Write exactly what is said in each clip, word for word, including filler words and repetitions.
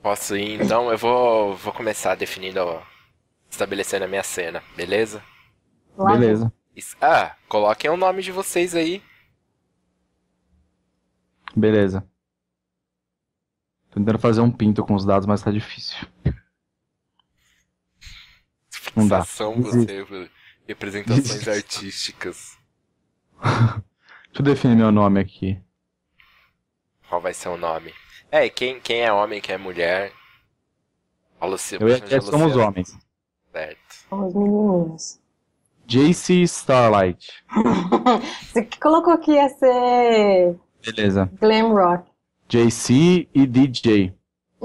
Posso ir, então eu vou, vou começar definindo, ó, estabelecendo a minha cena, beleza? Lá vem. Beleza, Is- Ah, coloquem o nome de vocês aí. beleza. Tô tentando fazer um pinto com os dados, mas tá difícil. Não dá. Fixação Desiste. você, por representações Desiste. artísticas. Deixa eu definir meu nome aqui. Qual vai ser o nome? É, e quem, quem é homem, quem é mulher? A Luci... Eu e a Cat somos homens. Certo. Somos menininhos. J C Starlight. Você que colocou que ia ser Beleza. glam rock. J C e D J.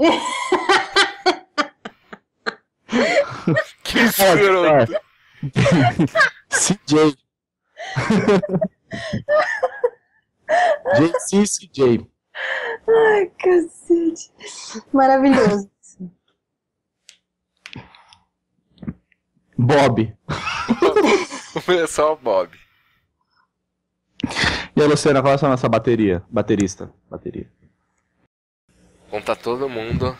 Que escroto. C J. J C C J. Ai, cacete. Maravilhoso. Bob. É só o Bob. E a Luciana, qual é a nossa bateria? Baterista. Bateria. Vão tá todo mundo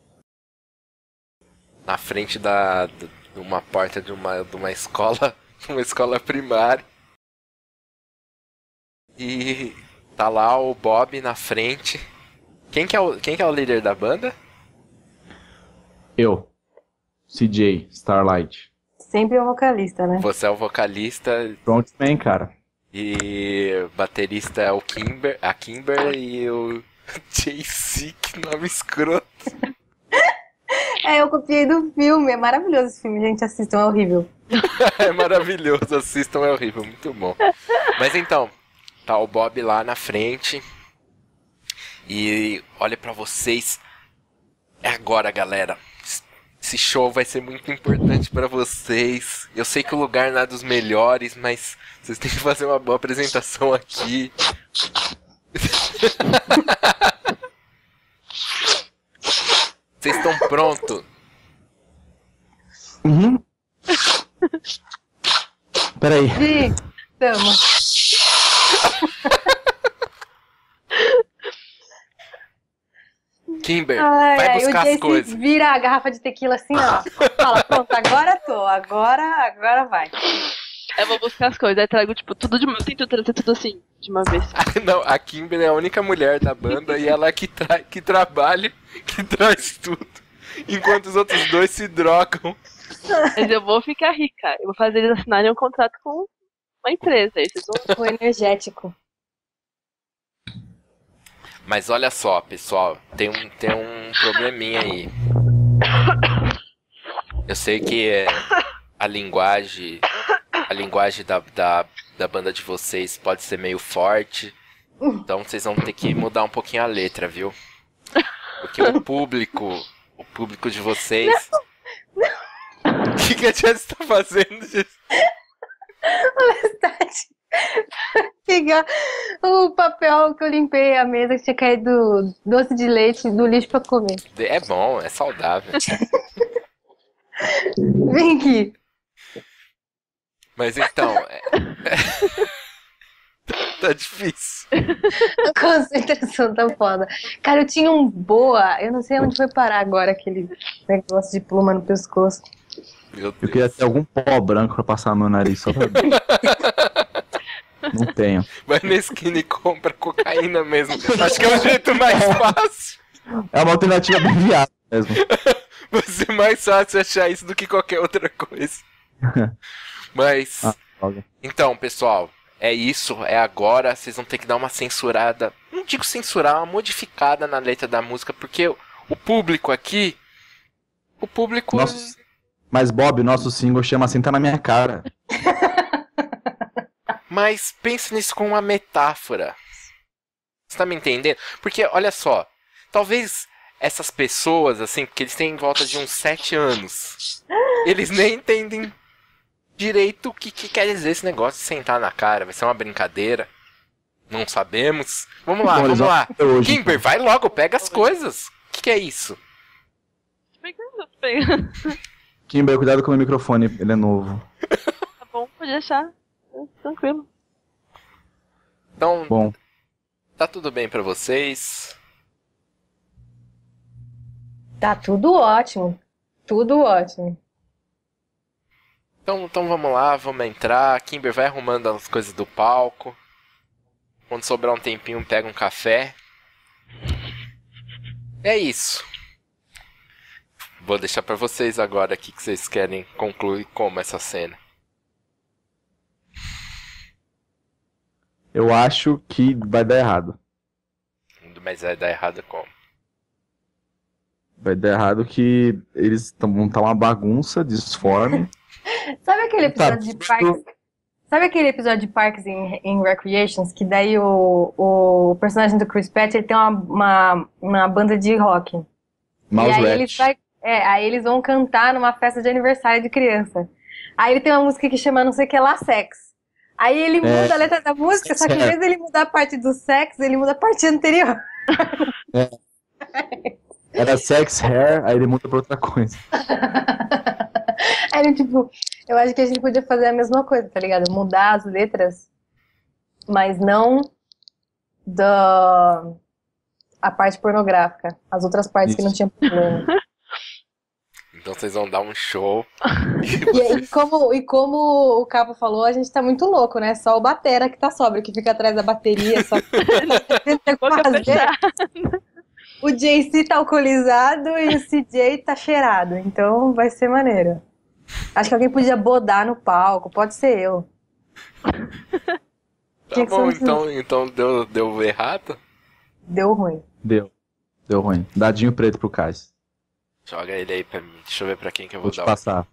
na frente da, de uma porta de uma, de uma escola, de uma escola primária. E tá lá o Bob na frente. Quem que é o, quem que é o líder da banda? Eu. C J Starlight. Sempre o vocalista, né? Você é o vocalista Frontman, cara. e baterista é o Kimber, a Kimber e o J C, que nome escroto. É, eu copiei do filme. É maravilhoso esse filme, gente. Assistam, é horrível. É maravilhoso, assistam, é horrível, muito bom. Mas então, tá o Bob lá na frente. E olha pra vocês. É agora, galera. Esse show vai ser muito importante pra vocês. Eu sei que o lugar não é dos melhores, mas vocês têm que fazer uma boa apresentação aqui. Vocês estão prontos? Uhum. Peraí. Sim, tamo. Kimber, Ai, vai ai, buscar o as Jesse coisas. vira a garrafa de tequila assim, ó. Fala, pronto, agora tô. Agora, agora vai. Eu vou buscar as coisas, aí trago, tipo, tudo de uma. Tento trazer tudo assim, de uma vez. Não, a Kimber é a única mulher da banda e ela é que, tra que trabalha, que traz tudo. Enquanto os outros dois se drogam. Mas eu vou ficar rica. Eu vou fazer eles assinarem um contrato com uma empresa. Aí vocês vão. O energético. Mas olha só, pessoal, tem um, tem um probleminha aí. Eu sei que é, a linguagem, a linguagem da, da, da banda de vocês pode ser meio forte. Então vocês vão ter que mudar um pouquinho a letra, viu? Porque o público, o público de vocês... O que, que a Jess tá fazendo, Jess? Honestidade. Pegar o papel que eu limpei a mesa que tinha caído doce de leite do lixo pra comer. É bom, é saudável. Vem aqui. Mas então... É... tá difícil. A concentração tá foda. Cara, eu tinha um boa. Eu não sei onde foi parar agora aquele negócio de pluma no pescoço. Meu Eu Deus. queria ter algum pó branco pra passar no meu nariz só pra ver. Não tenho. Vai na esquina e compra cocaína mesmo. Acho que é o jeito mais fácil. É uma alternativa bem viável mesmo. Vai ser mais fácil achar isso do que qualquer outra coisa. Mas... Ah, droga. Então, pessoal, é isso, é agora. Vocês vão ter que dar uma censurada. Não digo censurar, uma modificada na letra da música, porque o, o público aqui. O público. Nossa. Mas Bob, nosso single chama Senta na Minha Cara. Mas pense nisso como uma metáfora. Você tá me entendendo? Porque, olha só, talvez essas pessoas, assim, porque eles têm em volta de uns sete anos, eles nem entendem direito o que, que quer dizer esse negócio de sentar na cara. Vai ser uma brincadeira? Não sabemos. Vamos lá, Bom, eles vamos vão lá. até hoje, Kimber, vai logo, pega as coisas. O que, que é isso? Tô pegando, tô pegando. Kimber, cuidado com o meu microfone, ele é novo. Tá bom, pode deixar. Tranquilo. Então, Bom, tá tudo bem pra vocês? Tá tudo ótimo. Tudo ótimo. Então, então vamos lá, vamos entrar. Kimber vai arrumando as coisas do palco. Quando sobrar um tempinho, pega um café. É isso. Vou deixar pra vocês agora aqui que vocês querem concluir como essa cena. Eu acho que vai dar errado. Mas vai dar errado como? Vai dar errado que eles tão- vão estar uma bagunça, disforme. Sabe aquele Tá, episódio de Parks? Sabe aquele episódio de Parks and, and Recreations que daí o, o personagem do Chris Pratt ele tem uma, uma, uma banda de rock. Mouse e aí Rat. eles, vai, é, aí eles vão cantar numa festa de aniversário de criança. Aí ele tem uma música que chama não sei o que lá, Sex. Aí ele muda É. a letra da música, só que em É. vez dele mudar a parte do sexo, ele muda a parte anterior. Era sex hair, aí ele muda pra outra coisa. Aí, tipo, eu acho que a gente podia fazer a mesma coisa, tá ligado? Mudar as letras, mas não da a parte pornográfica. As outras partes que Isso. não tinha problema. Então vocês vão dar um show. E, aí, como, e como o Capo falou, a gente tá muito louco, né? Só o batera que tá sóbrio, que fica atrás da bateria, só tenta Boca fazer. fechada. O J C tá alcoolizado e o C J tá cheirado. Então vai ser maneiro. Acho que alguém podia bodar no palco, pode ser eu. Tá Tinha que ser bom, um- então, então deu, deu errado? Deu ruim. Deu. Deu ruim. Dadinho preto pro Cais. Joga ele aí pra mim. Deixa eu ver pra quem que eu Vou vou te dar. o- passar.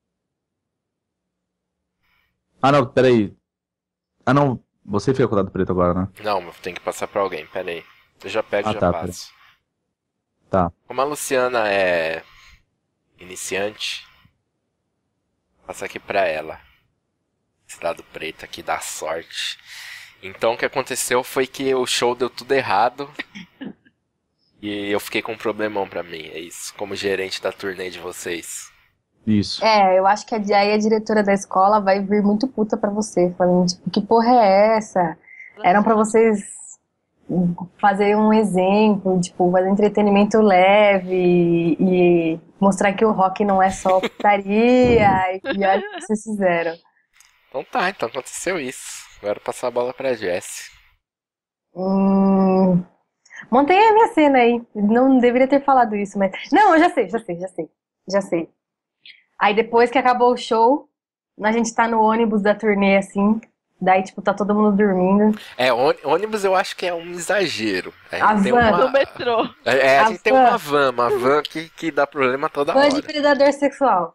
Ah, não, peraí. Ah, não. Você fica com o dado preto agora, né? Não, mas tem que passar pra alguém, pera aí. Eu já pego e Ah, já tá, passo. Tá. Como a Luciana é iniciante, passa aqui pra ela. Esse dado preto aqui dá sorte. Então o que aconteceu foi que o show deu tudo errado. E eu fiquei com um problemão pra mim, é isso. Como gerente da turnê de vocês. Isso. É, eu acho que a- aí a diretora da escola vai vir muito puta pra você, falando, tipo, que porra é essa? Eram pra vocês fazerem um exemplo, tipo, fazer entretenimento leve e mostrar que o rock não é só putaria, e, e olha o que vocês fizeram. Então tá, então aconteceu isso. Agora passar a bola pra Jessie. Hum, montei a minha cena aí. Não deveria ter falado isso, mas. Não, eu já sei, já sei, já sei. Já sei. Aí depois que acabou o show, a gente tá no ônibus da turnê assim. Daí, tipo, tá todo mundo dormindo. É, ôni- ônibus eu acho que é um exagero. A gente tem van. uma, No metrô. é, a A gente tem van. uma van, uma van que, que dá problema toda Fã de hora. predador sexual.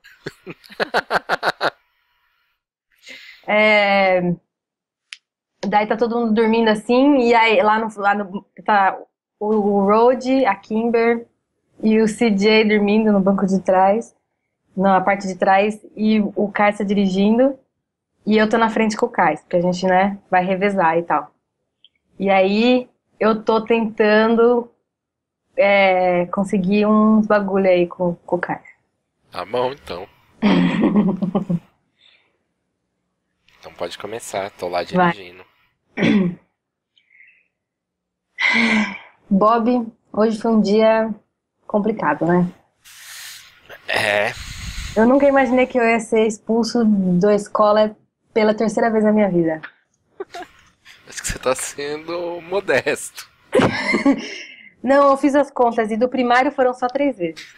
É, daí tá todo mundo dormindo assim, e aí lá no, lá no tá o, o Rod, a Kimber e o C J dormindo no banco de trás, na parte de trás, e o Kais tá dirigindo, e eu tô na frente com o Kais, porque a gente, né, vai revezar e tal. E aí eu tô tentando é, conseguir uns bagulho aí com, com o Kais. Tá bom, então. Então pode começar, tô lá Vai. dirigindo. Bob, hoje foi um dia complicado, né? É, Eu nunca imaginei que eu ia ser expulso da escola pela terceira vez na minha vida. acho que você tá sendo modesto. Não, eu fiz as contas e do primário foram só três vezes.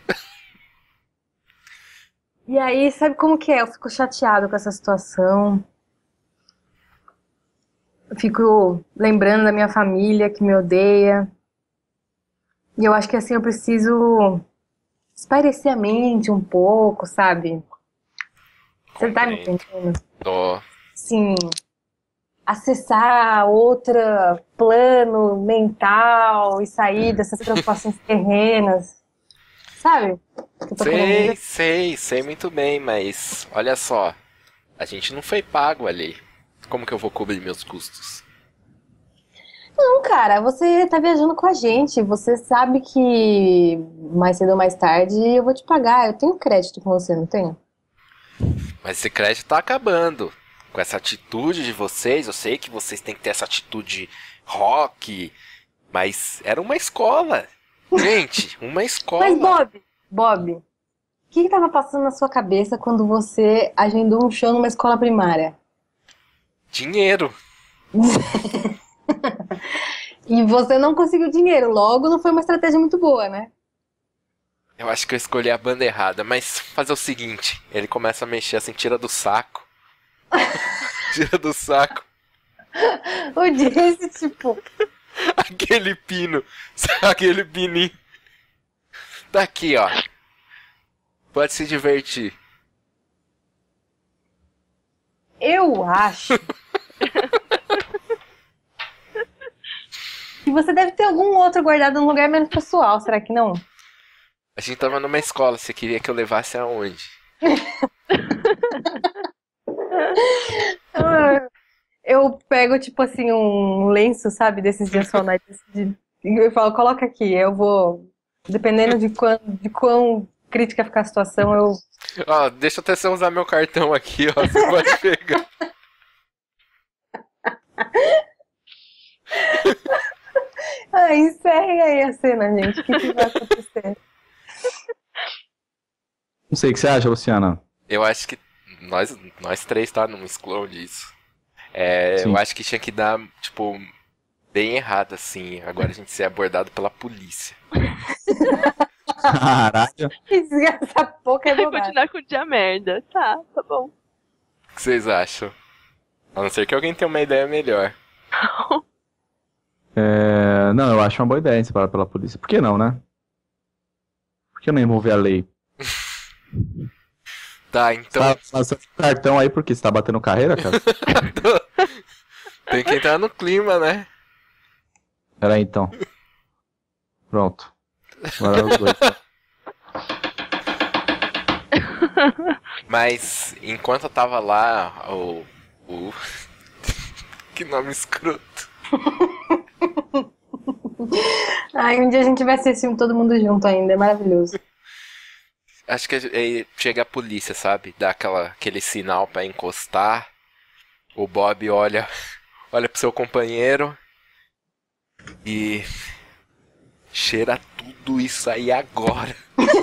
E aí, sabe como que é? Eu fico chateado com essa situação. Eu fico lembrando da minha família que me odeia. E eu acho que assim eu preciso espairecer a mente um pouco, sabe? Você tá me Compreendo. entendendo? Tô. Assim, acessar outro plano mental e sair dessas preocupações terrenas. Sabe? O que eu tô querendo Sei, dizer? sei, sei muito bem, mas olha só. A gente não foi pago ali. Como que eu vou cobrir meus custos? Não, cara, você tá viajando com a gente. Você sabe que mais cedo ou mais tarde eu vou te pagar. Eu tenho crédito com você, não tenho? Mas esse crédito tá acabando. Com essa atitude de vocês, eu sei que vocês têm que ter essa atitude rock, mas era uma escola. Gente, uma escola. Mas, Bob, Bob, o que que tava passando na sua cabeça quando você agendou um show numa escola primária? Dinheiro. E você não conseguiu dinheiro, logo não foi uma estratégia muito boa, né? Eu acho que eu escolhi a banda errada, mas fazer o seguinte, ele começa a mexer assim, tira do saco. Tira do saco O disse, tipo, aquele pino, aquele pininho. Tá aqui, ó. Pode se divertir. eu acho que você deve ter algum outro guardado num lugar menos pessoal, será que não? A gente tava numa escola, você queria que eu levasse aonde? Ah, Eu pego, tipo assim, um lenço, sabe, desses lençóis, de... e eu falo, coloca aqui, eu vou, dependendo de quão, de quão crítica ficar a situação, eu... Ó, deixa eu até você usar meu cartão aqui, ó, você pode pegar. Ah, encerrem aí a cena, gente, o que que vai acontecer? Não sei, o que você acha, Luciana? Eu acho que nós, nós três, tá? Não esconde isso. É, Sim. eu acho que tinha que dar, tipo, bem errado, assim. Agora a gente ser abordado pela polícia. Caralho. Essa pouca é Vai bobagem. continuar com o dia merda. Tá, tá bom. O que vocês acham? A não ser que alguém tenha uma ideia melhor. É, não, eu acho uma boa ideia separar pela polícia. Por que não, né? Por que não envolver a lei? Tá, então Tá passando cartão aí porque você tá batendo carreira, cara? tem que entrar no clima, né? Pera aí, então. Pronto. Agora os dois. Mas enquanto eu tava lá, o. o... que nome escroto. Ai, um dia a gente vai assistir esse filme todo mundo junto ainda, é maravilhoso. Acho que aí chega a polícia, sabe? Dá aquela, aquele sinal pra encostar. O Bob olha, olha pro seu companheiro e cheira tudo isso aí agora.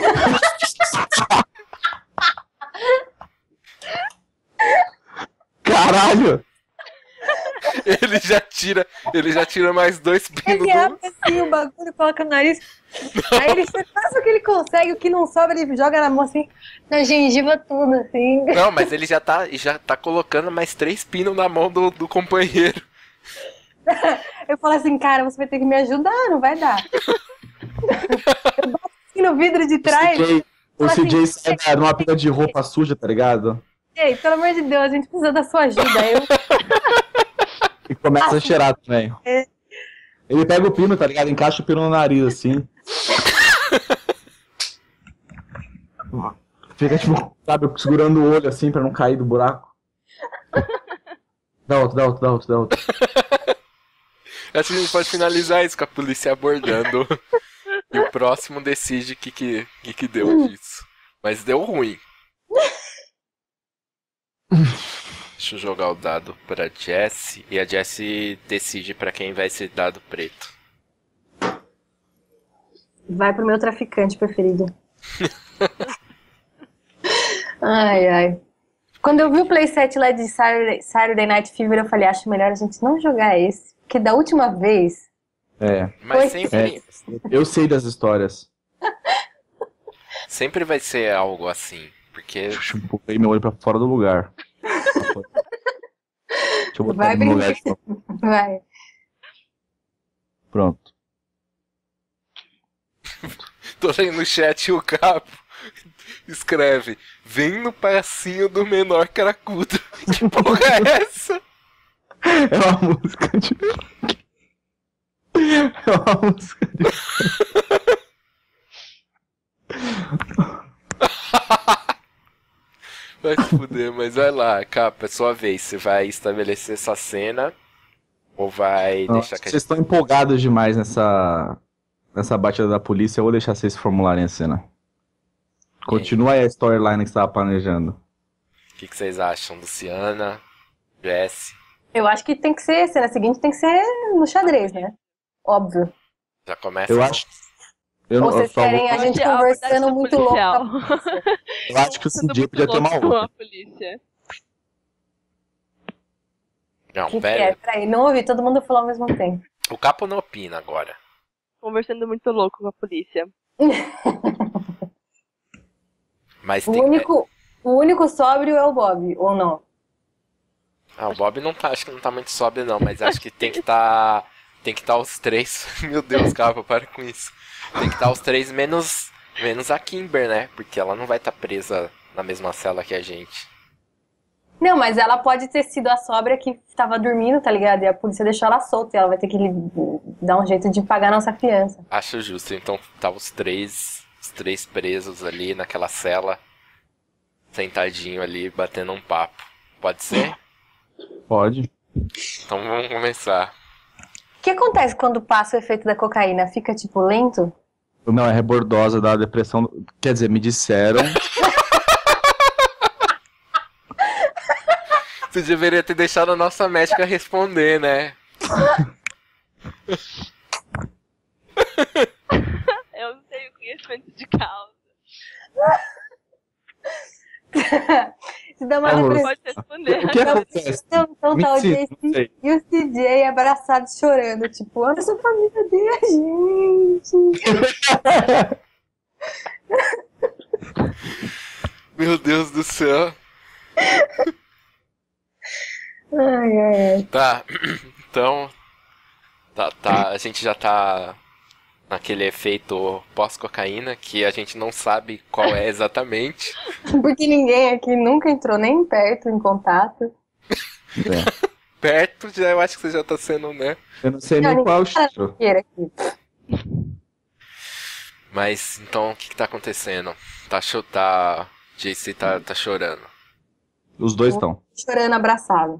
Caralho! Ele já tira, ele já tira mais dois pinos Ele do... abre assim o bagulho e coloca no nariz. Aí ele faz o que ele consegue, o que não sobra, ele joga na mão assim, na gengiva tudo, assim. Não, mas ele já tá, já tá colocando mais três pinos na mão do, do companheiro. Eu falo assim, cara, você vai ter que me ajudar, não vai dar. Eu bato assim no vidro de trás. O C J, o Fala C J assim, sai da- numa pilha de roupa suja, tá ligado? Ei, pelo amor de Deus, a gente precisa da sua ajuda. Aí eu, E começa a cheirar também. É. Ele pega o pino, tá ligado? Encaixa o pino no nariz, assim. Fica, tipo, sabe, segurando o olho, assim, pra não cair do buraco. Dá outro, dá outro, dá outro, dá outro. Acho que a gente pode finalizar isso com a polícia abordando. E o próximo decide o que, que, que, que deu disso. Mas deu ruim. Deixa eu jogar o dado pra Jessie. E a Jessie decide pra quem vai ser dado preto. vai pro meu traficante preferido. Ai, ai. Quando eu vi o playset lá de Saturday, Saturday Night Fever, eu falei, acho melhor a gente não jogar esse. Porque da última vez... É. Mas Foi. sempre, É, eu sei das histórias. sempre vai ser algo assim. Porque Botei meu olho pra fora do lugar. Deixa eu botar Vai ele no lugar. brincar. Vai. Pronto. tô lendo no chat e o Capo escreve: vem no passinho do menor cracudo. Que porra é essa? É uma música de... É uma música de... Vai se fuder, mas vai lá, Capa, é sua vez. Você vai estabelecer essa cena ou vai Não, deixar que a vocês estão empolgados demais nessa... Nessa batida da polícia, eu vou deixar vocês formularem a cena. Continua aí a storyline que você estava planejando. O que, que vocês acham, Luciana, Jess? Eu acho que tem que ser, cena seguinte tem que ser no xadrez, né? Óbvio. Já começa? Eu acho, Eu, Ou não- vocês por favor, querem a gente Achei a abordagem conversando do muito louco policial. com a polícia? eu acho que o Sendo C J muito podia ter uma louco com outra. a polícia. Não, O que, que pera. é? Peraí, não ouvi, todo mundo falou ao mesmo tempo. O Capo não opina agora. Conversando muito louco com a polícia. Mas O tem. único, o único sóbrio é o Bob, ou não? Ah, o Bob não tá, acho que não tá muito sóbrio não, mas acho que tem que tá. Tem que estar os três. Meu Deus, Capa, para com isso. Tem que estar os três menos. Menos a Kimber, né? Porque ela não vai estar presa na mesma cela que a gente. Não, mas ela pode ter sido a sóbria que tava dormindo, tá ligado? E a polícia deixou ela solta e ela vai ter que dar um jeito de pagar a nossa fiança. Acho justo, então tá os três. Os três presos ali naquela cela. Sentadinho ali, batendo um papo. Pode ser? Pode. Então vamos começar. O que acontece quando passa o efeito da cocaína? Fica, tipo, lento? Não, é rebordosa da depressão. Quer dizer, me disseram. Você deveria ter deixado a nossa médica responder, né? Eu não tenho conhecimento de causa. Se dá uma Amor, depressão. Pode responder. O que acontece? Então, então tá o Mentira, J não C sei. e o C J abraçados chorando. Tipo, olha essa família dele, gente. Meu Deus do céu. Ai, ai, ai. Tá, então. Tá, tá, a gente já tá naquele efeito pós-cocaína que a gente não sabe qual é exatamente. Porque ninguém aqui nunca entrou nem perto em contato. É. Perto já eu acho que você já tá sendo, né? Eu não sei nem qual é o cheiro. Aqui. Mas então o que, que tá acontecendo? Tá, cho tá J C tá, tá chorando. Os dois estão. Chorando abraçado.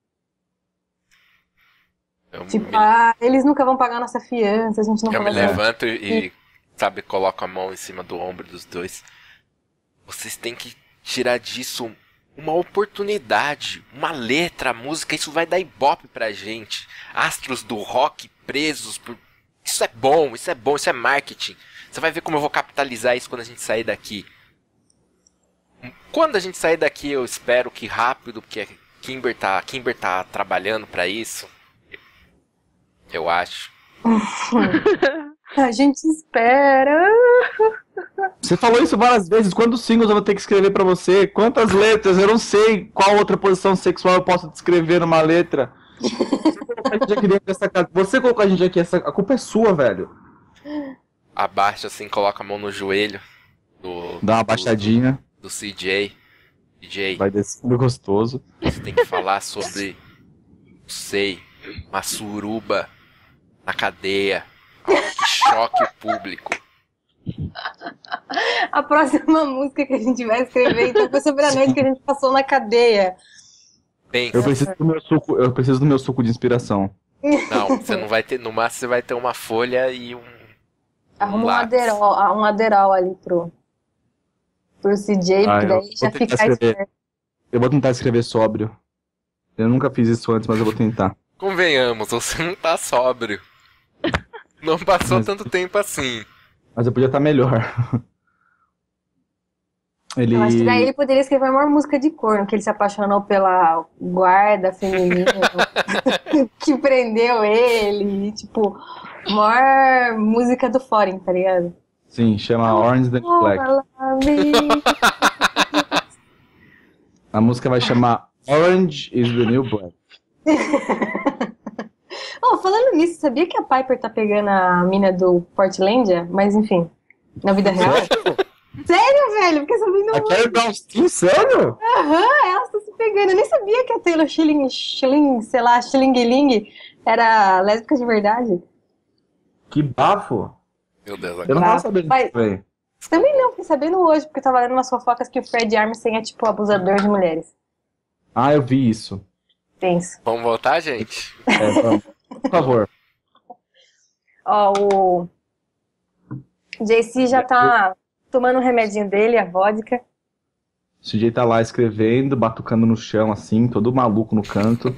Eu Tipo, me, ah, eles nunca vão pagar nossa fiança, a gente não eu me vai pagar. levanto e, e, sabe, coloco a mão em cima do ombro dos dois. Vocês têm que tirar disso uma oportunidade, uma letra, música, isso vai dar ibope pra gente. Astros do rock presos por... Isso é bom, isso é bom, isso é marketing. Você vai ver como eu vou capitalizar isso quando a gente sair daqui. Quando a gente sair daqui, eu espero que rápido, porque a Kimber tá, Kimber tá trabalhando pra isso. Eu acho. A gente espera. Você falou isso várias vezes. Quantos singles eu vou ter que escrever pra você? Quantas letras? Eu não sei qual outra posição sexual eu posso descrever numa letra. Você colocou a gente aqui dentro dessa casa. Você colocou a gente aqui. Essa... A culpa é sua, velho. Abaixa assim, coloca a mão no joelho do, Dá uma do, baixadinha. do C J. C J, Vai descendo gostoso. você tem que falar sobre, não sei, uma suruba na cadeia. Algo que choque o público. A próxima música que a gente vai escrever, então, foi sobre a noite que a gente passou na cadeia. Bem, Eu preciso do meu suco, eu preciso do meu suco de inspiração. não, você não vai ter, no máximo você vai ter uma folha e um, um Arruma um lápis. aderol, um aderol ali pro, pro C J, Ah, porque eu daí vou já tentar fica escrever. esperto. Eu vou tentar escrever sóbrio. Eu nunca fiz isso antes, mas eu vou tentar. Convenhamos, você não tá sóbrio. Não passou Mas- tanto tempo assim. Mas eu podia estar melhor. Ele. Eu acho que daí ele poderia escrever uma música de corno, que ele se apaixonou pela guarda feminina que prendeu ele, e, tipo, maior música do Foreign, tá ligado? Sim, chama Orange the New Black. A música vai chamar Orange is the New Black. Oh, falando nisso, sabia que a Piper tá pegando a mina do Portlandia? Mas enfim, na vida real? Sério, velho? Fiquei sabendo A Carrie Brownstein, sério? Aham, elas estão se pegando. Eu nem sabia que a Taylor Schilling, Schilling, sei lá, Schilling era lésbica de verdade. Que bafo. Meu Deus, Eu não agora. tava sabendo Mas- disso, velho. Também não, fiquei sabendo hoje, porque eu tava lendo umas fofocas que o Fred Armisen é tipo abusador de mulheres. Ah, eu vi isso. Tenso. Vamos voltar, gente? É, vamos. Por favor. Ó, o J C já tá tomando o remedinho dele, a vodka. O C J tá lá escrevendo, batucando no chão, assim, todo maluco no canto.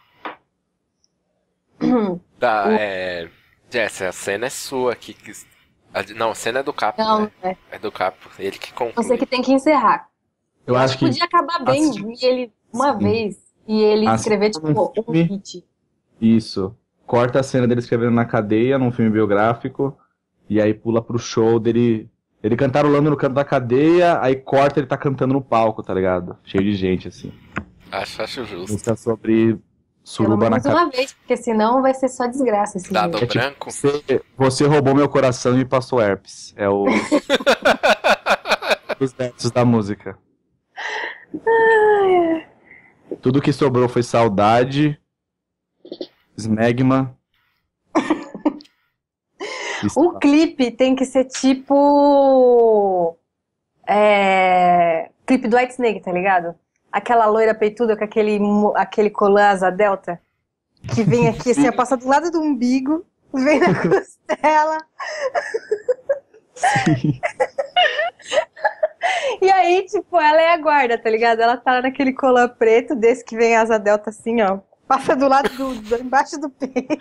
Tá, é. Jess, a cena é sua aqui. Que... A de- Não, a cena é do Capo, Não, né? é. É do Capo, ele que conclui. Você que tem que encerrar. Eu acho que. Podia acabar bem Assim- e ele, uma Sim. vez, e ele Assim escrever, como tipo, um filme. hit. Isso. Corta a cena dele escrevendo na cadeia, num filme biográfico, e aí pula pro show dele. Ele cantarolando no canto da cadeia, aí corta ele tá cantando no palco, tá ligado? Cheio de gente, assim. Acho, acho justo. Música sobre Pelo suruba na menos cadeia. uma vez, porque senão vai ser só desgraça esse Dado jogo. branco. Você, você roubou meu coração e me passou herpes. É o. Os versos da música. Tudo que sobrou foi saudade, smegma. O clipe tem que ser tipo. É, clipe do White Snake, tá ligado? Aquela loira peituda com aquele, mo- aquele colã asa delta. Que vem aqui, assim, passa do lado do umbigo, vem na costela. E aí, tipo, ela é a guarda, tá ligado? Ela tá naquele colã preto, desse que vem asa delta assim, ó. Passa do lado do, do embaixo do peito.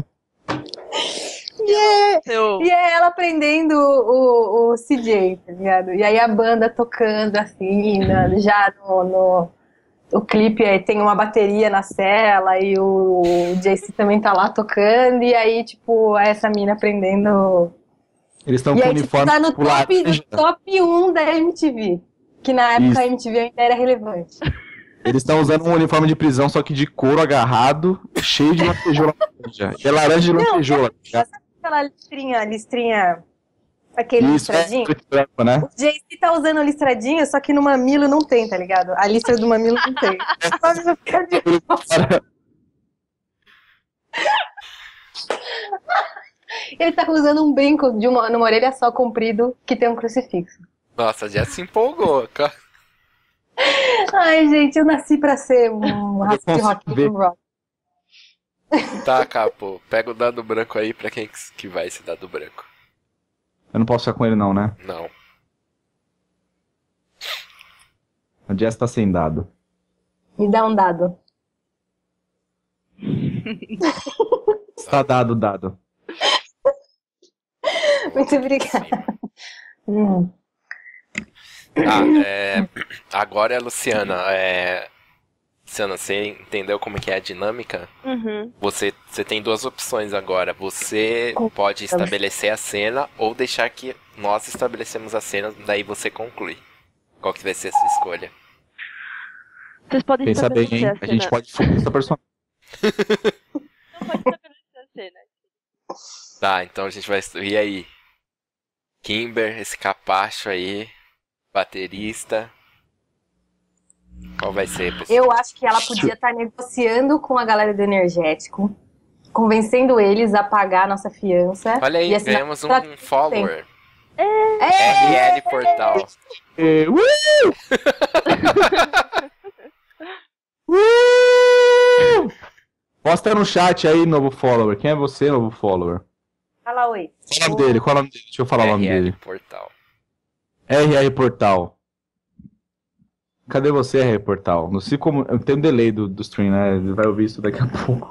E é, Seu... e é ela prendendo o, o, o C J, tá ligado? E aí a banda tocando assim, na- já no, no o clipe aí tem uma bateria na cela e o J C também tá lá tocando, e aí, tipo, essa mina prendendo. Eles estão E com aí, tipo, uniforme tá no tipo top, no laranja. top um da M T V. Que na época Isso. a M T V ainda era relevante. Eles estão usando um uniforme de prisão, só que de couro agarrado, cheio de lantejoula laranja. E é laranja de Não, lantejoula. tá Sabe aquela listrinha, listrinha, aquele Isso, é listradinho? preto e branco, né? O J C tá usando o listradinho, só que no mamilo não tem, tá ligado? A listra do mamilo não tem. Só não fica de fora. Ele tá usando um brinco de uma, numa orelha só comprido que tem um crucifixo. Nossa, já se empolgou. ca- Ai, gente, eu nasci pra ser um rato de consigo rock ver. and roll. Tá, Capo, pega o dado branco aí pra quem que que vai esse dado branco. Eu não posso ficar com ele não, né? Não. A Jess tá sem dado. Me dá um dado. Está dado, dado. Muito obrigada. Hum. Ah, é... Agora é a Luciana. É... Luciana, você entendeu como que é a dinâmica? Uhum. Você, você tem duas opções agora. Você pode estabelecer a cena ou deixar que nós estabelecemos a cena, daí você conclui. Qual que vai ser a sua escolha? Vocês podem Pensa bem, estabelecer hein? a A cena. gente pode foder essa personagem. Não pode estabelecer a cena. Tá, então a gente vai... E aí? Kimber, esse capacho aí, baterista... Qual vai ser, pessoal? Eu acho que ela podia estar negociando com a galera do energético, convencendo eles a pagar a nossa fiança. Olha aí, e assinar ganhamos um, contrato um follower. É, R L Portal. É, uh! Uh! Posta no chat aí, novo follower. Quem é você, novo follower? fala oi. Qual o nome dele? Qual o nome dele? Deixa eu falar o nome R L dele. Portal. R R Portal. Cadê você, R R Portal? Não sei como. Tem um delay do, do stream, né? Ele vai ouvir isso daqui a pouco.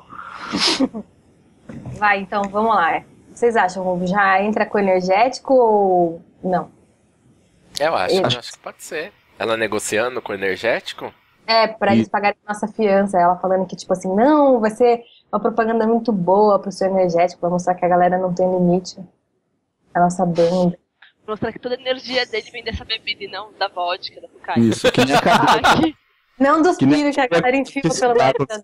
Vai, então, vamos lá. Vocês acham que já entra com energético ou não? Eu acho, Ele- acho que pode ser. Ela negociando com o energético? É, pra eles E- pagarem a nossa fiança. Ela falando que, tipo assim, não, vai ser uma propaganda muito boa pro seu energético, pra mostrar que a galera não tem limite. A nossa banda. Mostrar que toda a energia dele vem dessa bebida e não da vodka, da cocaína. Isso, que nem a cara. Ah, que- Não dos Que nem- piros que a galera enfia que pelo cidade- nariz.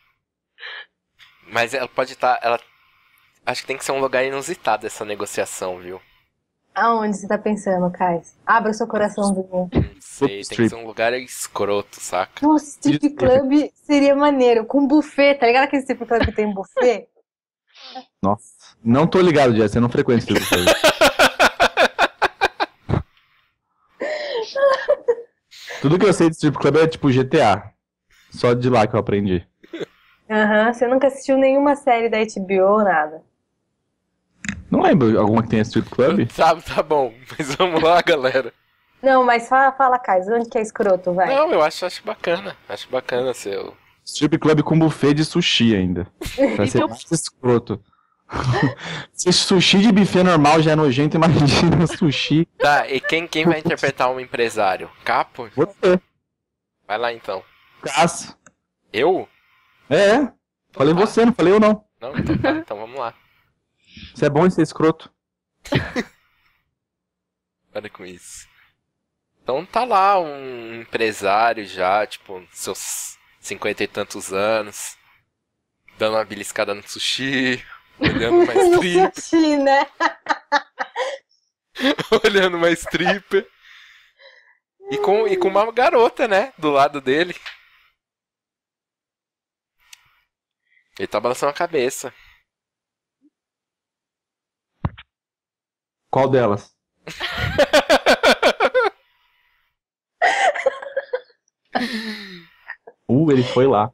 Mas ela pode estar. Ela... Acho que tem que ser um lugar inusitado essa negociação, viu? Aonde você tá pensando, Kais? Abra o seu coraçãozinho. Não sei, tem que Strip. ser um lugar escroto, saca? Nossa, strip club seria maneiro. Com buffet, tá ligado aquele strip club que tem buffet? Nossa. Não tô ligado, Jess. Eu não frequento isso. Tudo que eu sei de strip club é tipo G T A. Só de lá que eu aprendi. Aham, você nunca assistiu nenhuma série da H B O, nada. Não lembro alguma que tenha strip club? Tá, tá bom, mas vamos lá, galera. Não, mas fala, fala, Kais, onde que é escroto, vai? Não, eu acho, acho bacana. Acho bacana seu. Strip club com buffet de sushi ainda. Vai ser Então- mais escroto. Se sushi de buffet normal já é nojento, imagina sushi. Tá, e quem, quem vai interpretar um empresário? Capo? Você, Vai lá então. Cássio. Eu? É, falei você, não falei eu não. Não? Então tá, então vamos lá. Você é bom em ser escroto. Para com isso. Então tá lá um empresário já, tipo, seus cinquenta e tantos anos, dando uma beliscada no sushi, olhando mais stripper, Sushi, né? olhando mais stripper. E com, e com uma garota, né, do lado dele. Ele tá balançando a cabeça. Qual delas? Uh, ele foi lá.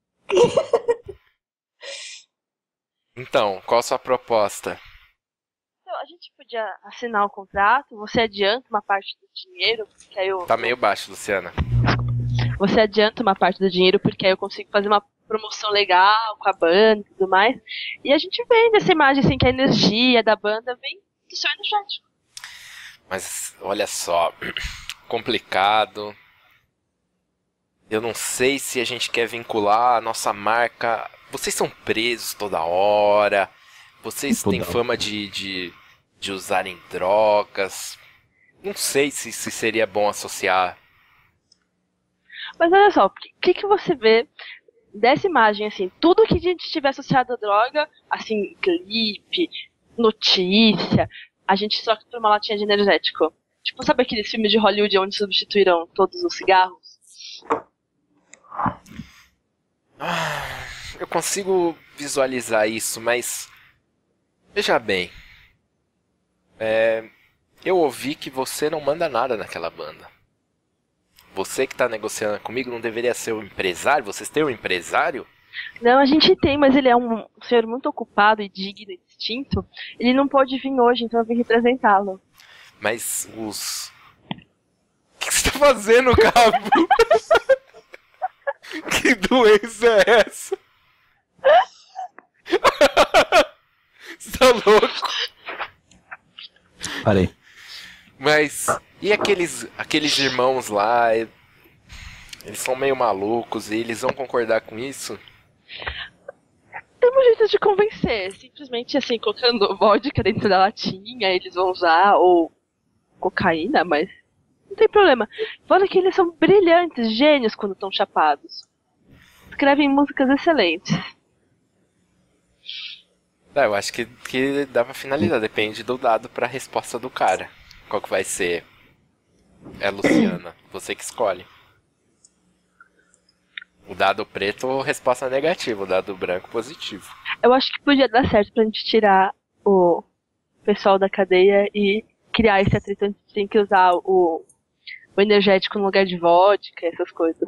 Então, qual a sua proposta? Então, a gente podia assinar o contrato, você adianta uma parte do dinheiro, porque aí eu. Tá meio baixo, Luciana. Você adianta uma parte do dinheiro, porque aí eu consigo fazer uma promoção legal com a banda e tudo mais. E a gente vende essa imagem assim, que a energia da banda vem do seu energético. Mas olha só, complicado. Eu não sei se a gente quer vincular a nossa marca. Vocês são presos toda hora. Vocês Toda têm hora. fama de, de, de usarem drogas. Não sei se, se seria bom associar. Mas olha só, o que, que você vê dessa imagem, assim, tudo que a gente tiver associado à droga, assim, clipe, notícia, a gente troca por uma latinha de energético. Tipo, sabe aqueles filmes de Hollywood onde substituíram todos os cigarros? Ah, eu consigo visualizar isso, mas veja bem. É, eu ouvi que você não manda nada naquela banda. Você que tá negociando comigo não deveria ser o empresário? Vocês têm um empresário? Não, a gente tem, mas ele é um senhor muito ocupado e digno e distinto. Ele não pode vir hoje, então eu vim representá-lo. Mas os... O que você tá fazendo, Cabo? Que doença é essa? Você tá louco? Parei. Mas... E aqueles, aqueles irmãos lá? Eles são meio malucos e eles vão concordar com isso? Tem um jeito de convencer. Simplesmente assim, colocando vodka dentro da latinha, eles vão usar, ou cocaína, mas não tem problema. Fora que eles são brilhantes, gênios quando estão chapados. Escrevem músicas excelentes. É, eu acho que, que dá pra finalizar. Depende do dado pra resposta do cara. Qual que vai ser? É, Luciana. Você que escolhe. O dado preto ou resposta negativa. O dado branco positivo. Eu acho que podia dar certo pra gente tirar o pessoal da cadeia e criar esse atrito. A gente tem que usar o, o energético no lugar de vodka, essas coisas.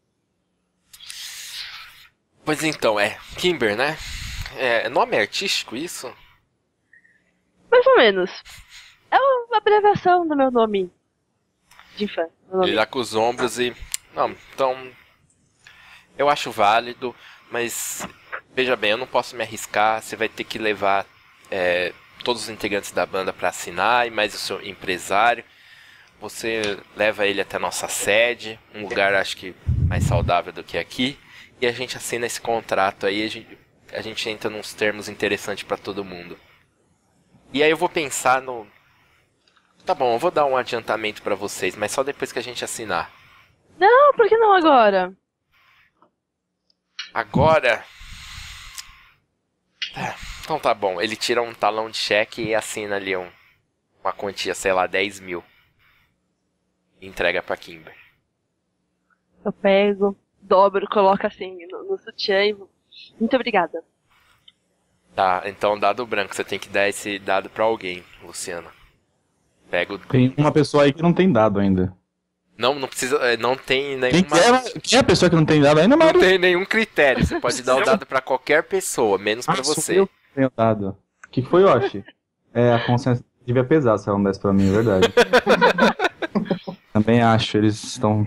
Pois então, é. Kimber, né? É nome artístico isso? Mais ou menos. É uma abreviação do meu nome de infância. meu nome. Ele dá com os ombros e... Não, então... Eu acho válido, mas... Veja bem, eu não posso me arriscar. Você vai ter que levar é, todos os integrantes da banda pra assinar, e mais o seu empresário. Você leva ele até a nossa sede, um lugar acho que mais saudável do que aqui. E a gente assina esse contrato aí, a gente, a gente entra nos termos interessantes pra todo mundo. E aí eu vou pensar no... Tá bom, eu vou dar um adiantamento pra vocês, mas só depois que a gente assinar. Não, por que não agora? Agora... É, então tá bom, ele tira um talão de cheque e assina ali um, uma quantia, sei lá, dez mil. E entrega pra Kimber. Eu pego, dobro, coloco assim no, no sutiã e... Muito obrigada. Tá, então dado branco, você tem que dar esse dado pra alguém, Luciano. Pega o... Tem uma pessoa aí que não tem dado ainda. Não, não precisa, é, não tem Quem, nenhuma... é, quem é a pessoa que não tem dado ainda, Não Mário? tem nenhum critério, você pode dar o dado pra qualquer pessoa, menos pra Ah, sou você. eu que tenho dado. O que, que foi, Yoshi? É, a consciência devia pesar se ela não desse pra mim, é verdade. Também acho, eles estão...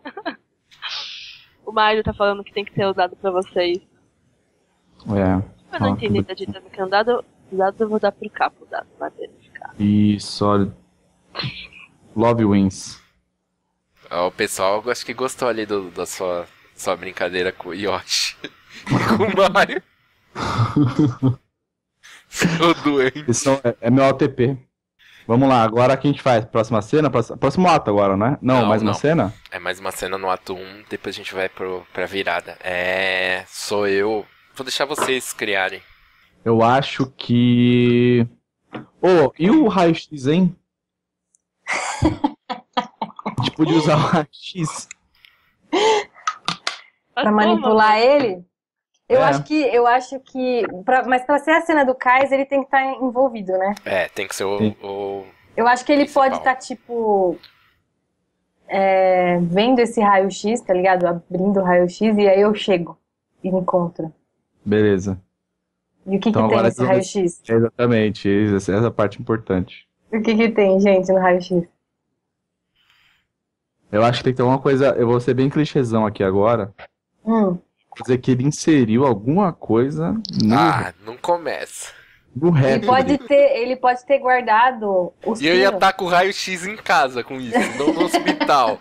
O Mário tá falando que tem que ser usado pra vocês. É. eu não Ah, entendi, tudo tá ditando que é um dado, dado eu vou dar pro capo, dado pra verificar. Isso, olha. Love wins. Ó, o pessoal acho que gostou ali do, da sua, sua brincadeira com o Yoshi. Com o Mario. Sou doente. Esse não- é, é meu O T P. Vamos lá, agora o que a gente faz? Próxima cena? Próximo, próximo ato agora, né? Não, Não, mais uma não. cena? É mais uma cena no ato um, depois a gente vai pro, pra virada. É. Sou eu. Vou deixar vocês criarem. Eu acho que. Ô, e o raio-x, hein? A gente podia usar o raio-x. Pra manipular ele? Eu É. acho que. Eu acho que. pra- mas pra ser a cena do Kais, ele tem que estar envolvido, né? É, tem que ser o. Sim. o... Eu acho que ele Principal. pode estar, tipo. é, vendo esse raio-x, tá ligado? Abrindo o raio-x e aí eu chego e encontro. Beleza. E o que, Então que tem agora nesse eu- raio-x? É exatamente, essa essa é a parte importante. O que, que tem, gente, no raio-x? Eu acho que tem que ter alguma coisa. Eu vou ser bem clichêzão aqui agora. Hum. Dizer que ele inseriu alguma coisa no, Ah, não começa. no Ele rap. pode ter, ele pode ter guardado o E eu ia sino. estar com o raio-x em casa com isso, não no hospital.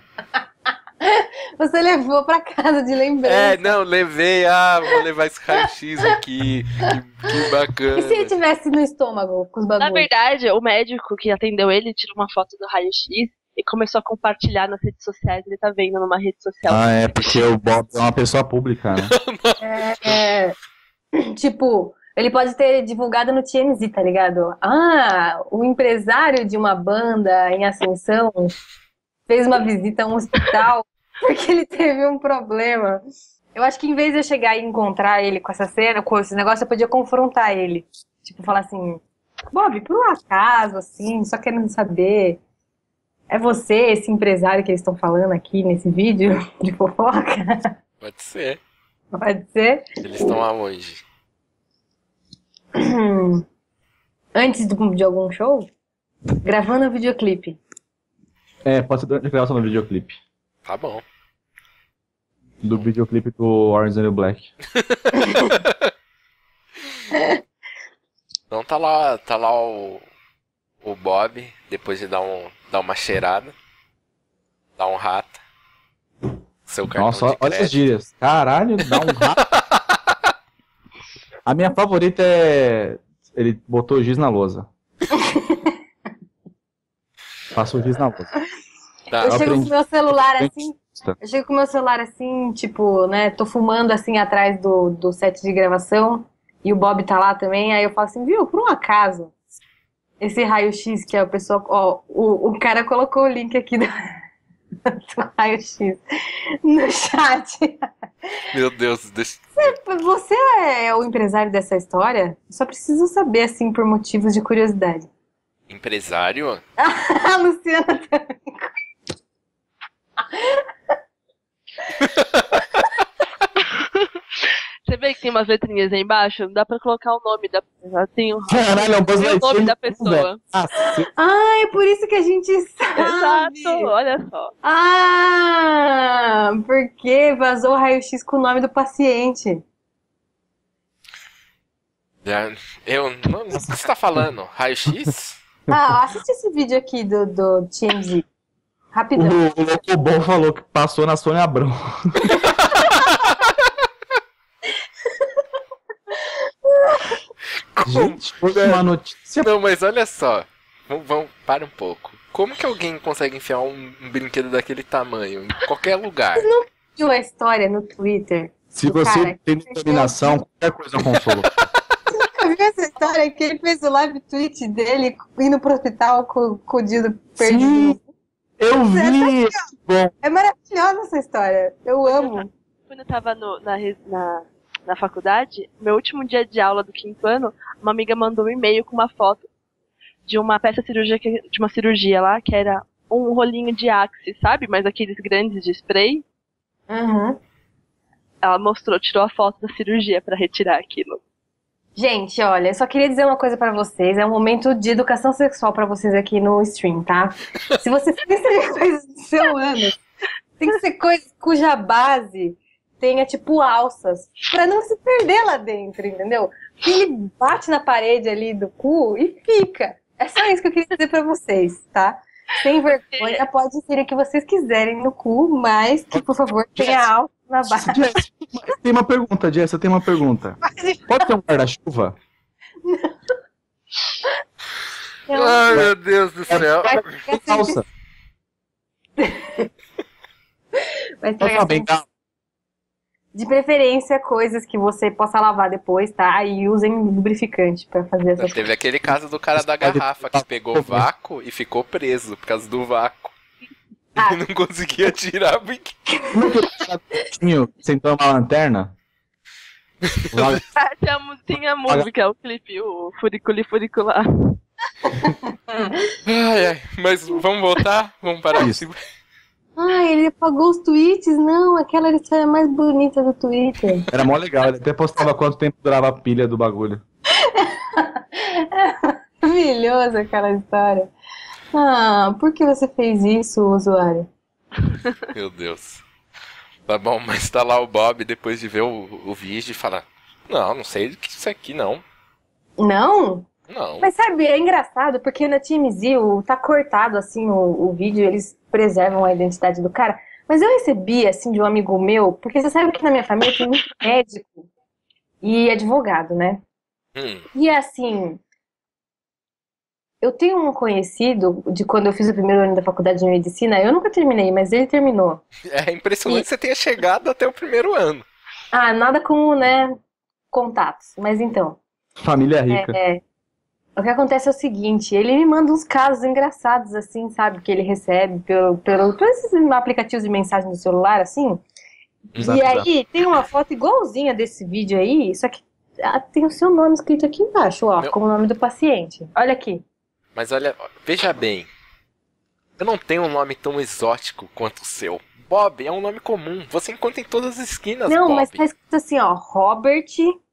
Você levou pra casa de É, lembrança. não, levei, ah, vou levar esse raio-x aqui. Que, que bacana. E se ele tivesse no estômago com os Na bagulhos? verdade, o médico que atendeu ele tirou uma foto do raio-x e começou a compartilhar nas redes sociais. Ele tá vendo numa rede social. Ah, é, porque o Bob é uma pessoa pública, né? É, tipo, ele pode ter divulgado no T M Z, tá ligado? Ah, o empresário de uma banda em ascensão fez uma visita a um hospital porque ele teve um problema. Eu acho que em vez de eu chegar e encontrar ele com essa cena, com esse negócio, eu podia confrontar ele. Tipo, falar assim, Bob, por um acaso, assim, só querendo saber, é você esse empresário que eles estão falando aqui nesse vídeo de fofoca? Pode ser. Pode ser? Eles estão aonde? Antes de, de algum show, gravando um videoclipe. É, pode ser durante a gravação do videoclipe. Tá bom. Do videoclipe do Orange and the Black. Então tá lá, tá lá o, o Bob, depois de dar, um, dar uma cheirada, dar um rato. Seu cartão Nossa, de olha essas crédito. gírias. Caralho, dá um rato. A minha favorita é. Ele botou giz na lousa. Passou giz na lousa. Tá, Eu chego aprendi. com meu celular assim, Tá. eu chego com meu celular assim, tipo, né, tô fumando assim atrás do, do set de gravação e o Bob tá lá também, aí eu falo assim, viu, por um acaso, esse raio-x que é o pessoal, ó, o, o cara colocou o link aqui do, do raio-x no chat. meu Deus, deixa... Você é o empresário dessa história? Eu só preciso saber, assim, por motivos de curiosidade. Empresário? A Luciana também. Você vê que tem umas letrinhas aí embaixo? Dá pra colocar o nome da pessoa. Tem o, Caralho, é um Buzz tem o nome Lightyear, da pessoa. velho. Ah, se- Ah, é por isso que a gente sabe. Exato, olha só. Ah, porque vazou o raio-x com o nome do paciente. Já- Eu não. O que você tá falando? Raio-X? Ah, assiste esse vídeo aqui do, do T M Z. o, Rapidão. o Locobol falou que passou na Sônia Abrão. Gente, foi uma notícia. Não, mas olha só. Vamos, vamos, para um pouco. Como que alguém consegue enfiar um, um brinquedo daquele tamanho em qualquer lugar? Viu a história no Twitter? Se do você cara tem que determinação, qualquer coisa eu consolo. Você viu essa história que ele fez o live tweet dele indo pro hospital com, com o dedo perdido? Sim, eu vi! Bom, É maravilhosa essa história. Eu amo. Quando eu tava no- na, res- na, na faculdade, meu último dia de aula do quinto ano, uma amiga mandou um e-mail com uma foto de uma peça cirúrgica, de uma cirurgia lá, que era um rolinho de Axe, sabe? Mas aqueles grandes de spray. Uhum. Ela mostrou, tirou a foto da cirurgia pra retirar aquilo. Gente, olha, eu só queria dizer uma coisa pra vocês. É um momento de educação sexual pra vocês aqui no stream, tá? Se você for escrever coisas do seu ano, tem que ser coisas cuja base tenha, tipo, alças, pra não se perder lá dentro, entendeu? Que ele bate na parede ali do cu e fica. É só isso que eu queria dizer pra vocês, tá? Sem vergonha, pode ser o que vocês quiserem no cu, mas que, por favor, tenha alça na base. Jess, tem uma pergunta, Jess, eu tenho uma pergunta. Pode ter um guarda-chuva? Ai, meu Deus do céu. Alça. Vai Pode uma bengala. De preferência, coisas que você possa lavar depois, tá? E usem lubrificante pra fazer essas Teve aquele caso do cara da garrafa que pegou o vácuo e ficou preso por causa do vácuo. Ah. E não conseguia tirar porque... Sentou uma lanterna? Ah, tem a, mu- tem a música, o clipe, o Furiculi Furicular. Ai, ai. Mas vamos voltar? Vamos parar Isso. de... Ah, ele apagou os tweets? Não, aquela era a história mais bonita do Twitter. Era mó legal, ele até postava quanto tempo durava a pilha do bagulho. Maravilhosa aquela história. Ah, por que você fez isso, usuário? Meu Deus. Tá bom, mas tá lá o Bob depois de ver o, o vídeo e falar: Não, não sei do que isso aqui não. Não? Não. Mas sabe, é engraçado porque na T M Z o- tá cortado assim o, o vídeo, eles preservam a identidade do cara. Mas eu recebi assim de um amigo meu, porque você sabe que na minha família tem muito médico e advogado, né? Hum. E assim, eu tenho um conhecido de quando eu fiz o primeiro ano da faculdade de medicina, eu nunca terminei, mas ele terminou. É impressionante que você tenha chegado até o primeiro ano. Ah, nada como, né, contatos. Mas então, Família rica. é, o que acontece é o seguinte, ele me manda uns casos engraçados, assim, sabe, que ele recebe pelo, pelo, por esses aplicativos de mensagem do celular, assim. Exato, E exato. aí, tem uma foto igualzinha desse vídeo aí, só que ah, tem o seu nome escrito aqui embaixo, ó, Meu- como o nome do paciente. Olha aqui. Mas olha, veja bem. Eu não tenho um nome tão exótico quanto o seu. Bob é um nome comum. Você encontra em todas as esquinas, Não, Bob. mas tá escrito assim, ó, Robert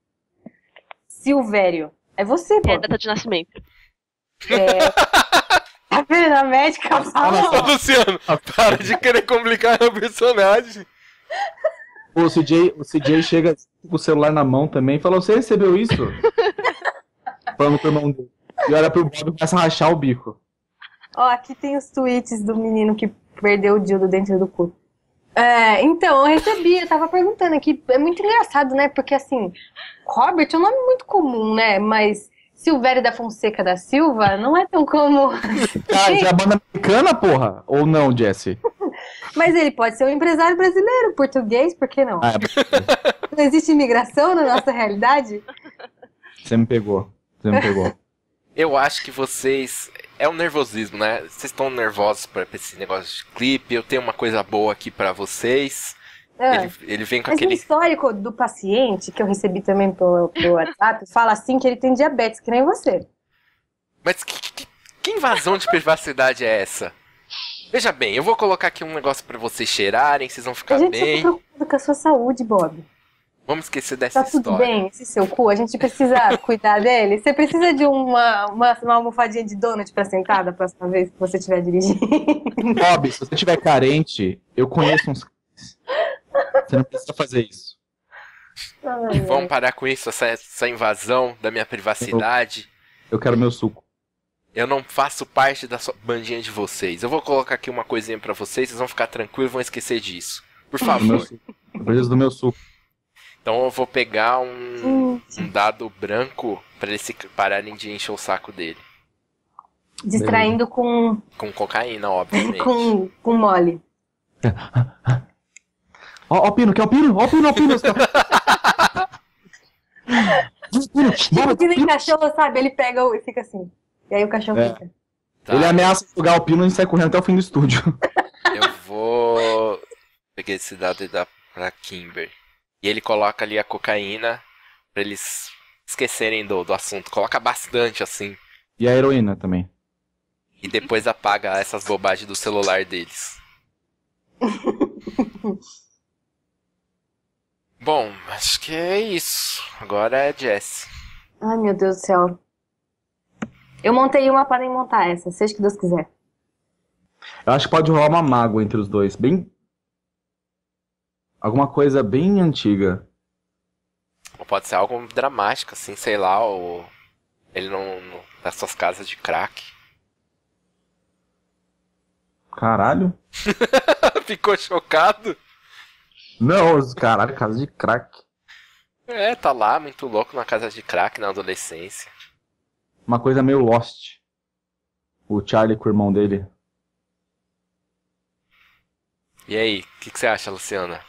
Silvério. É você, É pô. data de nascimento. É... Tá vendo? A médica fala, Ô, Luciano, para de querer complicar meu personagem. O C J, o C J chega com o celular na mão também e fala: Você recebeu isso? Falando pro irmão dele. E olha pro Bob e começa a rachar o bico. ó, aqui tem os tweets do menino que perdeu o dildo dentro do cu. É, então, eu recebi, eu tava perguntando aqui, é muito engraçado, né? Porque assim, Robert é um nome muito comum, né? Mas Silvério da Fonseca da Silva não é tão comum. Cara, já é banda americana, porra? Ou não, Jesse? Mas ele pode ser um empresário brasileiro, português, por que não? Ah, é... Não existe imigração na nossa realidade? Você me pegou. Você me pegou. Eu acho que vocês... É um nervosismo, né? Vocês estão nervosos pra pra esse negócio de clipe. Eu tenho uma coisa boa aqui pra vocês. Ah. Ele, ele vem com Mas o aquele... histórico do paciente, que eu recebi também pelo, pelo WhatsApp, fala assim que ele tem diabetes, que nem você. Mas que, que, que invasão de privacidade é essa? Veja bem, eu vou colocar aqui um negócio pra vocês cheirarem, vocês vão A ficar gente só tá bem. preocupado com a sua saúde, Bob. Vamos esquecer dessa Tá tudo história. bem, esse seu cu? A gente precisa cuidar dele? Você precisa de uma, uma, uma almofadinha de donut pra sentar da próxima vez que você estiver dirigindo? Bob, se você tiver carente, eu conheço uns. Você não precisa fazer isso. Ai, Vamos parar com isso, essa, essa invasão da minha privacidade. Eu quero meu suco. Eu não faço parte da sua bandinha de vocês. Eu vou colocar aqui uma coisinha pra vocês, vocês vão ficar tranquilos e vão esquecer disso. Por Do meu favor. suco. Eu preciso do meu suco. Então eu vou pegar um, Gente, um dado branco pra eles se pararem de encher o saco dele. distraindo com, Com cocaína, obviamente. com, com mole. Ó, ó o pino, quer o pino? Ó o pino, ó o pino. Tipo que nem cachorro, sabe? Ele pega o- e fica assim. E aí o cachorro É. fica. Tá? Ele ameaça jogar o pino e sai correndo até o fim do estúdio. Eu vou pegar esse dado e dar pra Kimber. E ele coloca ali a cocaína pra eles esquecerem do, do assunto. Coloca bastante assim. E a heroína também. E depois apaga essas bobagens do celular deles. Bom, acho que é isso. Agora é Jess. Ai, meu Deus do céu. Eu montei uma, podem montar essa, seja o que Deus quiser. Eu acho que pode rolar uma mágoa entre os dois. Bem. Alguma coisa bem antiga. Ou pode ser algo dramático, assim, sei lá, ou ele não, não nessas casas de crack. Caralho. Ficou chocado? Não, os- caralho, casa de crack. É, tá lá, muito louco na casa de crack na adolescência. Uma coisa meio Lost. O Charlie com o irmão dele. E aí, o que, que você acha, Luciana?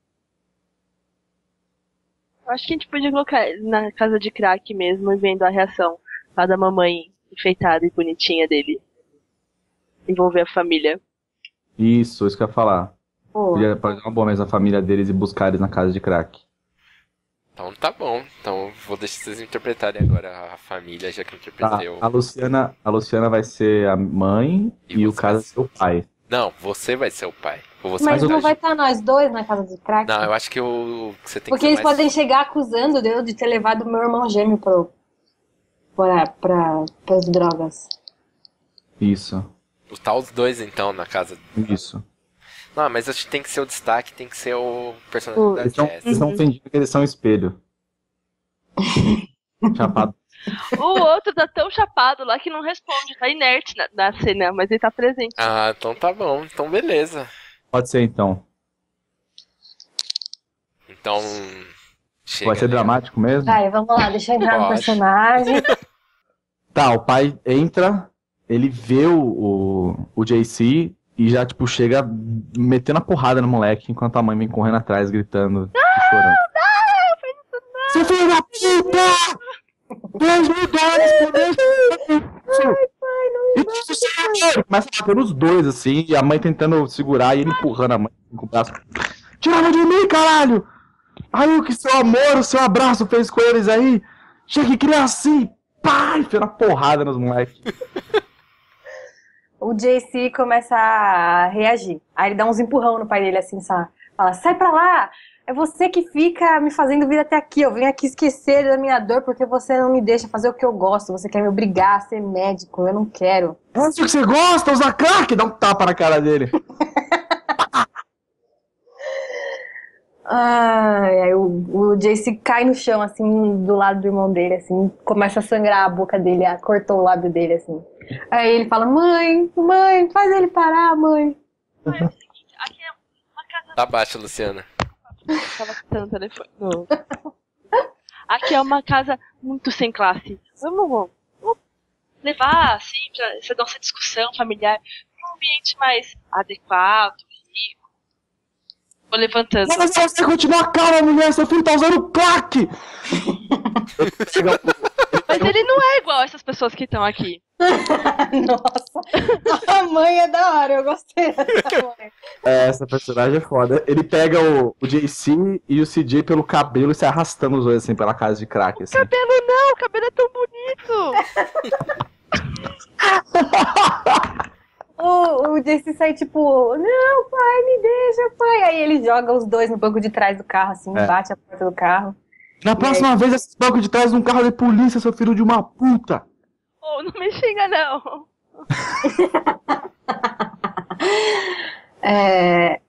Eu acho que a gente podia colocar ele na casa de crack mesmo e vendo a reação lá da mamãe enfeitada e bonitinha dele. Envolver a família. Isso, isso que eu ia falar. Pô, Podia fazer uma boa mesmo a família deles e buscar eles na casa de crack. Então tá bom. Então vou deixar vocês interpretarem agora a família, já que eu Tá, interpretei o... a Luciana, a Luciana vai ser a mãe E e, o você cara vai é seu pai. Não, você vai ser o pai. Ou você mas vai não ser vai a... estar nós dois na casa de crack? Não, eu acho que o você tem Porque que eles ser mais... podem chegar acusando eu de ter levado meu irmão gêmeo pro, pra, pra, pras drogas. Isso, Tá os dois então na casa. isso. Não, mas acho que tem que ser o destaque, tem que ser o personagem da Eles estão Jess. eles estão fingindo que eles são espelho. Chapado. O outro tá tão chapado lá que não responde, tá inerte na, na cena, mas ele tá presente. Ah, então tá bom, então beleza. Pode ser então. Então. Chega, Vai ser né? dramático mesmo? Vai, vamos lá, deixa eu entrar no Pode. personagem. Tá, o pai entra, ele vê o, o, o J C e já, tipo, chega metendo a porrada no moleque enquanto a mãe vem correndo atrás, gritando e chorando. Seu filho da puta! Dois mil dólares por mês! Isso, começa a bater nos dois, assim, e a mãe tentando segurar e ele empurrando a mãe com o braço. Tira ela de mim, caralho! Aí o que seu amor, o seu abraço fez com eles aí? Chega e cria assim! Pá! Enfia na porrada nos moleques. O J C começa a reagir. Aí ele dá uns empurrão no pai dele, assim, sabe? Fala, sai pra lá! É você que fica me fazendo vir até aqui. Eu vim aqui esquecer da minha dor porque você não me deixa fazer o que eu gosto. Você quer me obrigar a ser médico. Eu não quero. É isso que você gosta, usar crack! Dá um tapa na cara dele. Ai, aí o, o J C cai no chão, assim, do lado do irmão dele, assim. Começa a sangrar a boca dele, ah, cortou o lábio dele, assim. Aí ele fala, mãe, mãe, faz ele parar, mãe. Ah, é o seguinte, aqui é uma casa. Tá baixo, Luciana. Tava citando o telefone. Não. Aqui é uma casa muito sem classe. Vamos, vamos levar, assim, pra essa nossa discussão familiar pra um ambiente mais adequado, rico. Vou levantando. Mas você continua calma, mulher, seu filho tá usando crack! Mas ele não é igual a essas pessoas que estão aqui. Nossa, a mãe é da hora, eu gostei dessa mãe. É, essa personagem é foda. Ele pega o, o J C e o C J pelo cabelo e se arrastando os dois assim pela casa de crack. Assim. Cabelo não, o cabelo é tão bonito. O, o J C sai tipo, não, pai, me deixa, pai. Aí ele joga os dois no banco de trás do carro, assim, É. bate a porta do carro. Na próxima vez, esse banco de trás de um carro de polícia, seu filho de uma puta! Oh, não me xinga, não. É...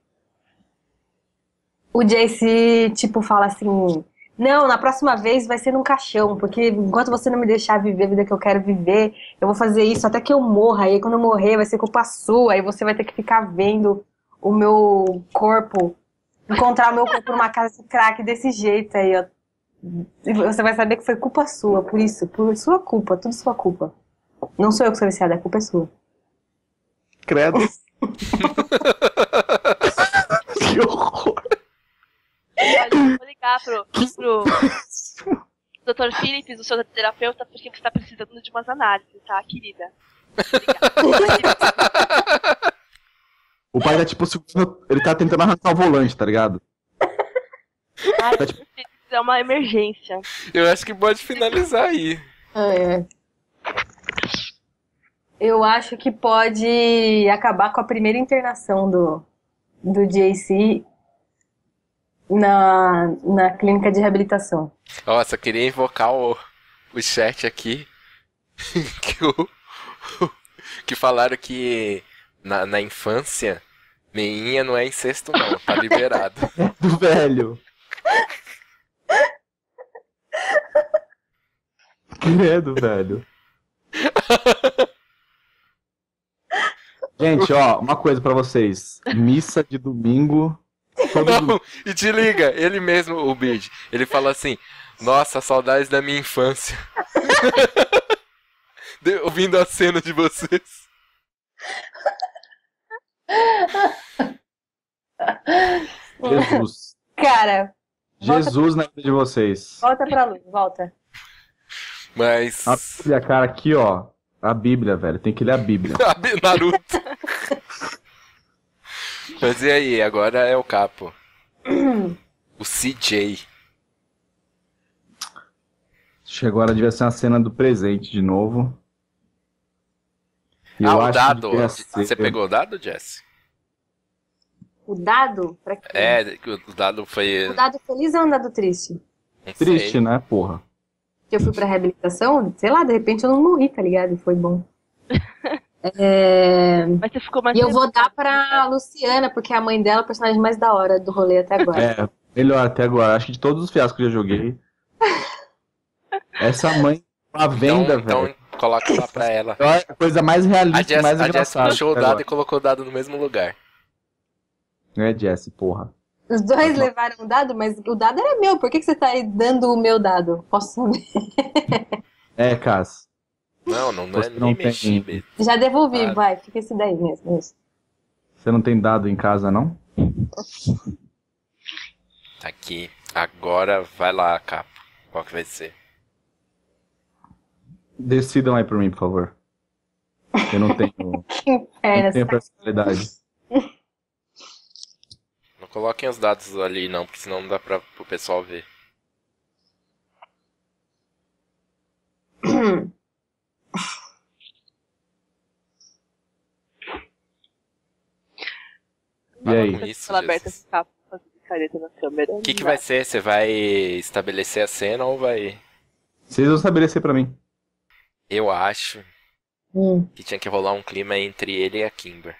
O J C, tipo, fala assim, não, na próxima vez vai ser num caixão, porque enquanto você não me deixar viver a vida que eu quero viver, eu vou fazer isso até que eu morra, e aí quando eu morrer vai ser culpa sua, aí você vai ter que ficar vendo o meu corpo, encontrar o meu corpo numa casa de crack desse jeito aí, ó. E você vai saber que foi culpa sua, por isso, por sua culpa, tudo sua culpa. Não sou eu que sou viciada, a culpa é sua. Credo. Que horror. Olha, vou ligar pro, pro doutor Phillips, o seu terapeuta, porque você tá precisando de umas análises, tá, querida? Vou ligar. O pai tá tipo, segurando- ele tá tentando arrancar o volante, tá ligado? Ai, Tá tipo- é uma emergência. Eu acho que pode finalizar aí. É. Eu acho que pode acabar com a primeira internação do, do J C na, na clínica de reabilitação. Nossa, eu queria invocar o, o chat aqui. que, o, que falaram que na, na infância Meinha não é incesto não, tá liberado. Do velho. Credo, velho. Gente, ó, uma coisa pra vocês. Missa de domingo. Todo Não, e te liga, ele mesmo, o Bid, ele fala assim, nossa, saudades da minha infância. De- Ouvindo a cena de vocês. Jesus. Cara, Jesus na vida de vocês. volta pra luz, volta. Mas... A Bíblia, cara, aqui, ó. A Bíblia, velho. Tem que ler a Bíblia. Naruto. Mas e aí, agora é o capo. O C J. Acho que agora devia ser uma cena do presente de novo. E Ah, eu o acho que dado. devia Você ser- pegou o dado, Jess? O dado? Pra quê? É, que o dado foi... O dado feliz ou um dado triste? Não Triste, sei. né, porra? Que eu fui pra reabilitação, sei lá, de repente eu não morri, tá ligado? E foi bom. É... Mas você ficou mais. E eu vou dar pra Luciana, porque a mãe dela é a personagem mais da hora do rolê até agora. É, melhor até agora. Acho que de todos os fiascos que eu já joguei. Essa mãe, uma venda, Então, velho. então coloca lá pra ela. É a coisa mais A realista e Jess, mais a Jess engraçada. puxou o até dado agora. e colocou o dado no mesmo lugar. É, Jess, porra. Os dois levaram o dado, mas o dado era meu. Por que, que você tá aí dando o meu dado? Posso saber? É, Cass. Não, não, não é Você nem não tem- mexi, Bid. Já devolvi, Ah. vai. Fica esse daí mesmo. Isso. Você não tem dado em casa, não? Tá aqui. Agora vai lá, capa. Qual que vai ser? Decidam aí por mim, por favor. Eu não tenho, Que não inferno. tenho personalidade. Não coloquem os dados ali não, porque senão não dá pra, pro pessoal ver. E aí? Com isso, Ela aberta Jesus. ficar fazendo careta na câmera. O que, que vai ser? Você vai estabelecer a cena ou vai... Vocês vão estabelecer pra mim. Eu acho Hum. que tinha que rolar um clima entre ele e a Kimber.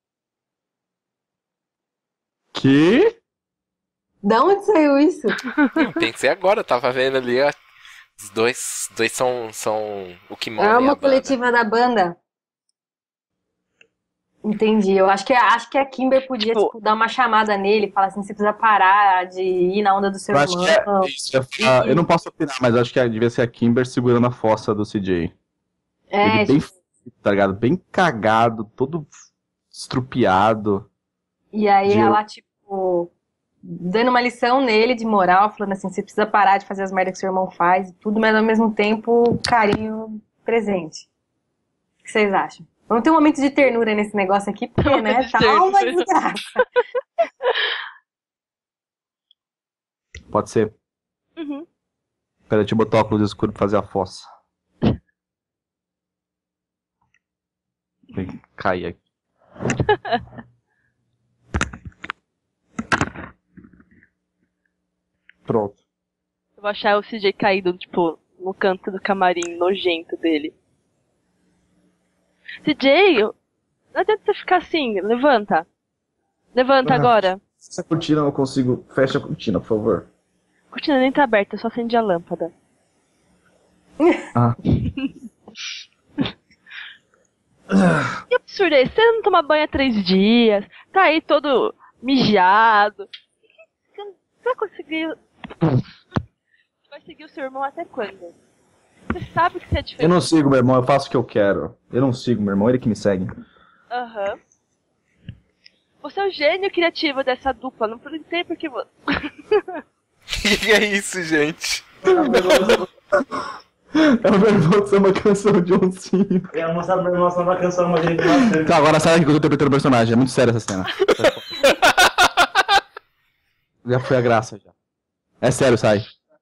Que? Da onde saiu isso? Hum, Pensei agora, eu tava vendo ali, ó, os dois, dois são, são o que move É a uma banda. coletiva da banda. Entendi. Eu acho que, acho que a Kimber podia Tipo- tipo, dar uma chamada nele e falar assim: você precisa parar de ir na onda do seu Eu acho que irmão. é isso. Ah, eu não posso opinar, mas eu acho que devia ser a Kimber segurando a fossa do C J. É, Ele bem, tipo, tá ligado? Bem cagado, todo estrupiado. e aí de- ela, tipo, dando uma lição nele de moral, falando assim: você precisa parar de fazer as merdas que seu irmão faz e tudo, mas ao mesmo tempo, carinho presente. O que vocês acham? Vamos ter um momento de ternura nesse negócio aqui, porque, Momento né? de Tá uma ternura. desgraça. Pode ser. Uhum. Pera, deixa eu botar o óculos escuro pra fazer a fossa. Tem que cair aqui. Pronto. Eu vou achar o C J caído, tipo, no canto do camarim nojento dele. C J, não adianta você ficar assim, levanta. Levanta Ah. agora. Essa cortina eu não consigo. Fecha a cortina, por favor. A cortina nem tá aberta, só acende a lâmpada. Ah. Que absurdo é esse? Você não toma banho há três dias, tá aí todo mijado. Você vai conseguir. Você vai seguir o seu irmão até quando? Você sabe que você é Eu diferente. não sigo meu irmão, eu faço o que eu quero. Eu não sigo meu irmão, ele que me segue. Aham. Você é o gênio criativo dessa dupla, não sei porque você. Que que é isso, gente? É o meu irmão que uma canção de oncinho. Eu ia mostrar pra emoção da canção, mas ele não teve. Tá, agora sai daqui que eu tô interpretando o personagem. É muito sério essa cena. Já foi a graça, já. É sério, sai.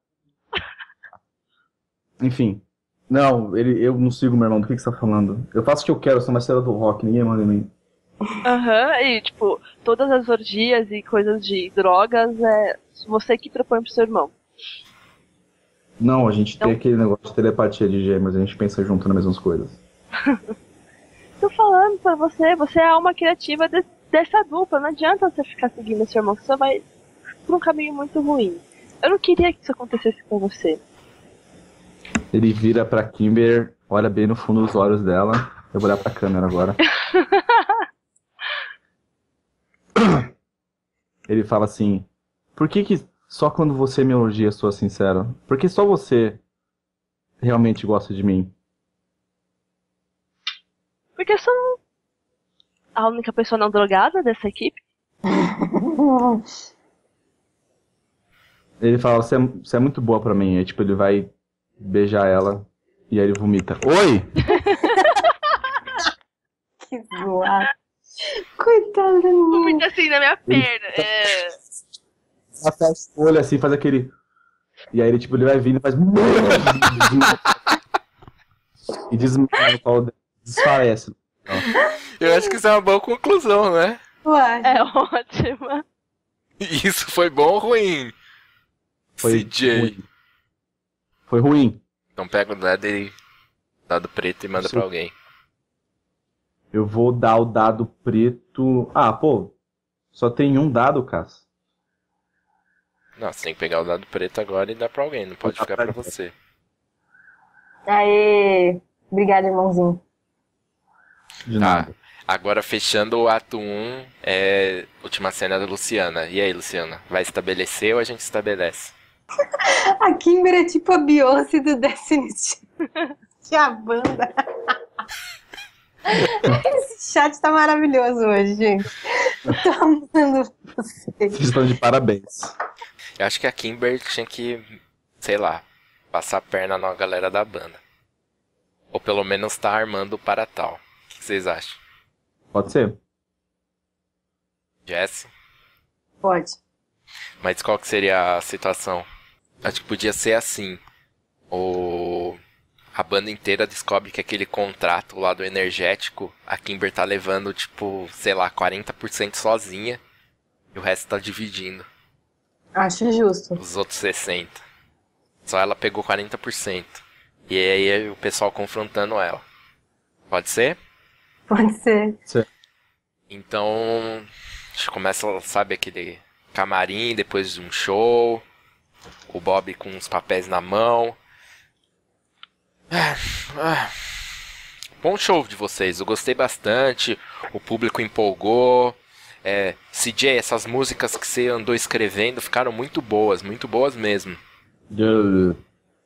Enfim. Não, ele, eu não sigo meu irmão. Do que, que você tá falando? Eu faço o que eu quero, eu sou uma estrela do rock. Ninguém manda em mim. Aham, e tipo, todas as orgias e coisas de drogas é você que propõe pro seu irmão. Não, a gente tem Então- aquele negócio de telepatia de gêmeos. A gente pensa junto nas mesmas coisas. Tô falando pra você, você é a alma criativa de- dessa dupla. Não adianta você ficar seguindo seu irmão, que você vai por um caminho muito ruim. Eu não queria que isso acontecesse com você. Ele vira pra Kimber, olha bem no fundo dos olhos dela. Eu vou olhar pra câmera agora. Ele fala assim, por que que só quando você me elogia sou sincero? Por que só você realmente gosta de mim? Porque eu sou a única pessoa não drogada dessa equipe. Ele fala, você é, você é muito boa pra mim. Aí tipo, ele vai beijar ela e aí ele vomita. Oi! Que zoado. Coitada da minha. Muito assim na minha perna. É... Ela fecha o olho assim, faz aquele... E aí ele tipo, ele vai vindo e faz... E desmaia, desfalece. Eu acho que isso é uma boa conclusão, né? Ué. é ótima. Isso foi bom ou ruim? Foi C J. ruim. Foi ruim. Então pega o dado e dado preto e manda Sim. pra alguém. Eu vou dar o dado preto... Ah, pô. Só tem um dado, Cass. Não, você tem que pegar o dado preto agora e dar pra alguém, não pode ficar pra você. Aê. Obrigada, irmãozinho. De Tá, nada. agora fechando o ato um, é última cena da Luciana. E aí, Luciana, vai estabelecer ou a gente estabelece? A Kimber é tipo a Beyoncé do Destiny's Child. Que a banda. Esse chat tá maravilhoso hoje, gente. Tô amando vocês. Vocês estão de parabéns. Eu acho que a Kimber tinha que, sei lá, passar a perna na galera da banda. Ou pelo menos tá armando para tal. O que vocês acham? Pode ser. Jesse? Pode. Mas qual que seria a situação? Acho que podia ser assim. O... A banda inteira descobre que aquele contrato lá do energético, a Kimber tá levando, tipo, sei lá, quarenta por cento sozinha. E o resto tá dividindo. Acho justo. Os outros sessenta por cento. Só ela pegou quarenta por cento. E aí o pessoal confrontando ela. Pode ser? Pode ser. Então, a gente começa, sabe, aquele camarim depois de um show. O Bob com os papéis na mão. Ah, ah. Bom show de vocês, eu gostei bastante. O público empolgou. É, C J, essas músicas que você andou escrevendo ficaram muito boas, muito boas mesmo. Eu-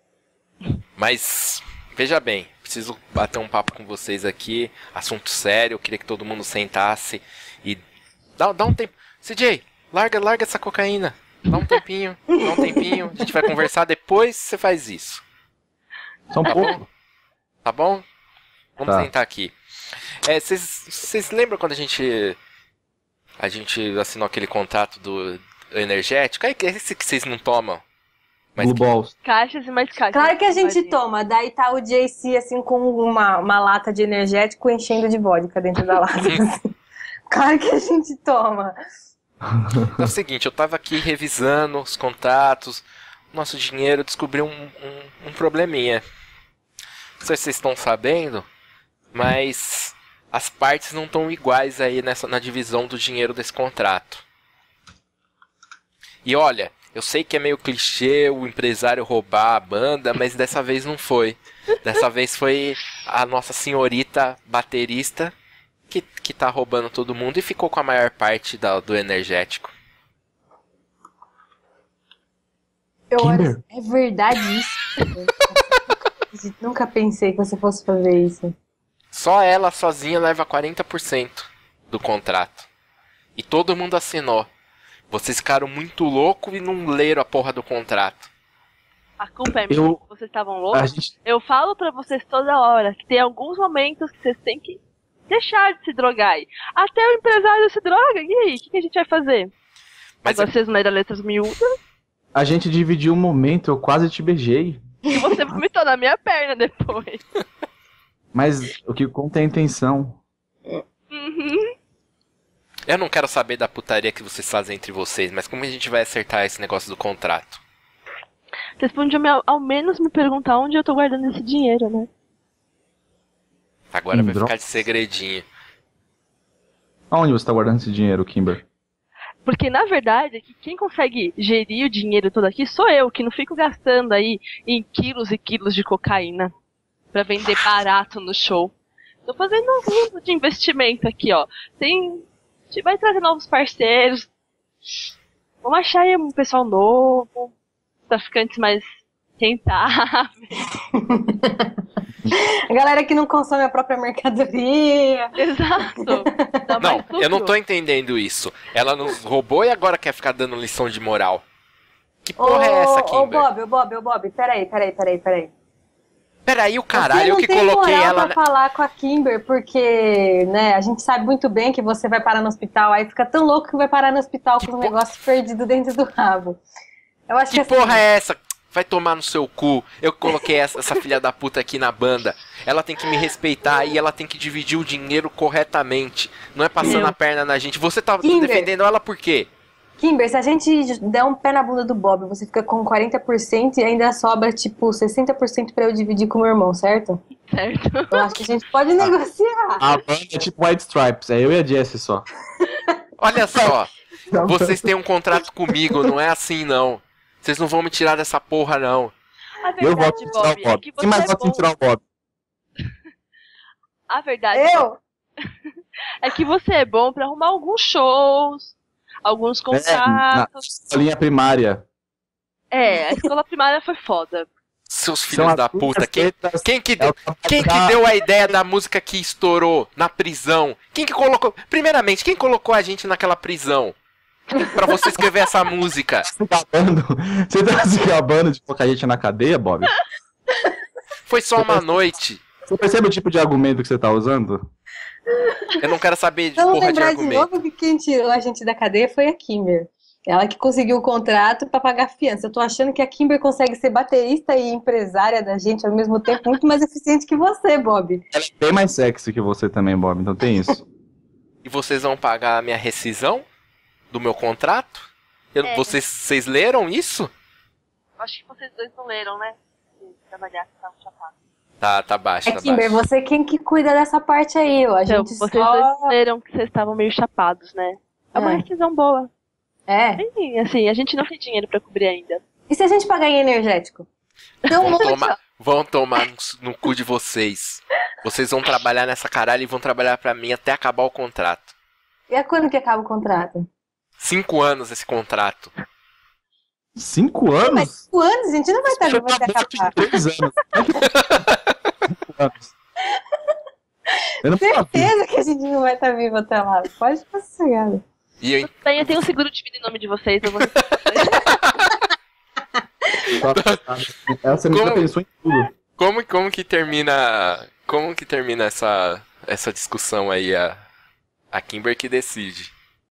Mas, veja bem, preciso bater um papo com vocês aqui. Assunto sério, eu queria que todo mundo sentasse e... Dá, dá um tempo. C J, larga, larga essa cocaína. Dá um tempinho, dá um tempinho. A gente vai conversar depois, você faz isso. Só um Tá pouco. bom? Tá bom? Vamos Tá. sentar aqui. É, vocês lembram quando a gente... A gente assinou aquele contrato do energético? É esse que vocês não tomam. Mas Blue que- Balls. Caixas e mais caixas. Claro que a gente Tadinho. toma. Daí tá o J C assim com uma, uma lata de energético enchendo de vodka dentro da lata. assim. Claro que a gente toma. É o seguinte, eu tava aqui revisando os contratos, nosso dinheiro, descobri um, um, um probleminha. Não sei se vocês estão sabendo, mas as partes não estão iguais aí nessa, na divisão do dinheiro desse contrato. E olha, eu sei que é meio clichê o empresário roubar a banda, mas dessa vez não foi. Dessa vez foi a nossa senhorita baterista que, que tá roubando todo mundo e ficou com a maior parte da, do energético. Eu Kimber. olho, é verdade isso? Nunca pensei que você fosse fazer isso. Só ela sozinha leva quarenta por cento do contrato. E todo mundo assinou. Vocês ficaram muito loucos e não leram a porra do contrato. A culpa é minha. Eu- Vocês estavam A loucos? gente... Eu falo pra vocês toda hora que tem alguns momentos que vocês têm que deixar de se drogar aí. Até o empresário se droga. E aí, o que, que a gente vai fazer? Mas Agora vocês não leram letras miúdas A gente dividiu um momento, eu quase te beijei. e você vomitou na minha perna depois. Mas o que conta é a intenção. Uhum. eu não quero saber da putaria que vocês fazem entre vocês, mas como a gente vai acertar esse negócio do contrato? Vocês podiam me- ao menos me perguntar onde eu tô guardando esse dinheiro, né? Agora Em vai drogas? ficar de segredinho. Aonde você tá guardando esse dinheiro, Kimber? Porque, na verdade, que quem consegue gerir o dinheiro todo aqui sou eu, que não fico gastando aí em quilos e quilos de cocaína pra vender barato no show. Tô fazendo um fundo de investimento aqui, ó. Tem... A gente vai trazer novos parceiros. Vamos achar aí um pessoal novo, traficantes mais rentáveis. A galera que não consome a própria mercadoria. Exato. Dá Não, mais lucro. eu não tô entendendo isso. Ela nos roubou e agora quer ficar dando lição de moral. Que porra é essa, Ô, Kimber? Bob, ô, Bob, ô, Bob, peraí, peraí, peraí, peraí. Peraí, o Você caralho, eu não que tem coloquei moral ela... pra falar com a Kimber, porque, né, a gente sabe muito bem que você vai parar no hospital, aí fica tão louco que vai parar no hospital Que com um po- negócio perdido dentro do rabo. Eu acho que, Que assim, porra é essa? Vai tomar no seu cu. Eu coloquei essa, essa filha da puta aqui na banda. Ela tem que me respeitar e ela tem que dividir o dinheiro corretamente. Não é passando Eu. a perna na gente. Você tá Kimber. defendendo ela por quê? Kimber, se a gente der um pé na bunda do Bob, você fica com quarenta por cento e ainda sobra, tipo, sessenta por cento pra eu dividir com o meu irmão, certo? Certo. Eu acho que a gente pode negociar. A banda é tipo White Stripes, é eu e a Jessie só. Olha só. Vocês têm um contrato comigo, não é assim não. Vocês não vão me tirar dessa porra não. A Eu verdade, voto em tirar Bob, o Bob. é que você Quem mais é vota em bom. tirar o Bob? A verdade Eu? é que você é bom pra arrumar alguns shows, alguns É, na contratos. escolinha primária. É, a escola primária foi foda. Seus São filhos as da puta. únicas Quem, tretas- quem, que, é deu, o trabalho quem que da- deu a ideia da música que estourou na prisão? Quem que colocou... Primeiramente, quem colocou a gente naquela prisão? Pra você escrever essa música? Se gabando, você tá se gabando de colocar a gente na cadeia, Bob? Foi só uma noite. Você percebe o tipo de argumento que você tá usando? Eu não quero saber de Vamos porra de lembrar de argumento. novo que quem tirou a gente da cadeia foi a Kimber. Ela que conseguiu o contrato pra pagar a fiança. Eu tô achando que a Kimber consegue ser baterista e empresária da gente ao mesmo tempo, muito mais eficiente que você, Bob. Ela é bem mais sexy que você também, Bob, então tem isso. E vocês vão pagar a minha rescisão do meu contrato? Eu- É. vocês, vocês leram isso? Acho que vocês dois não leram, né? Sim, trabalhar, que estavam chapados. Tá, tá baixo, É, tá Kimber, baixo. você quem que cuida dessa parte aí, ó. A Então, gente vocês só... dois leram que vocês estavam meio chapados, né? É uma É. rescisão boa. É. Sim, assim, a gente não tem dinheiro pra cobrir ainda. E se a gente pagar em energético? Deu um Vão monte, tomar, ó. vão tomar no, no cu de vocês. Vocês vão trabalhar nessa caralho e vão trabalhar pra mim até acabar o contrato. E a quando que acaba o contrato? Cinco anos esse contrato. Cinco Mas anos? cinco anos, a gente não vai estar vivo até acabar. Três anos. Cinco anos. Eu não falo. Certeza que a gente não vai estar vivo até lá. Pode ficar sossegado. E eu, Bem, eu tenho um seguro de vida em nome de vocês, eu vou... Essa menina Como? pensou em tudo. como, como que termina. Como que termina essa, essa discussão aí? A, a Kimber que decide.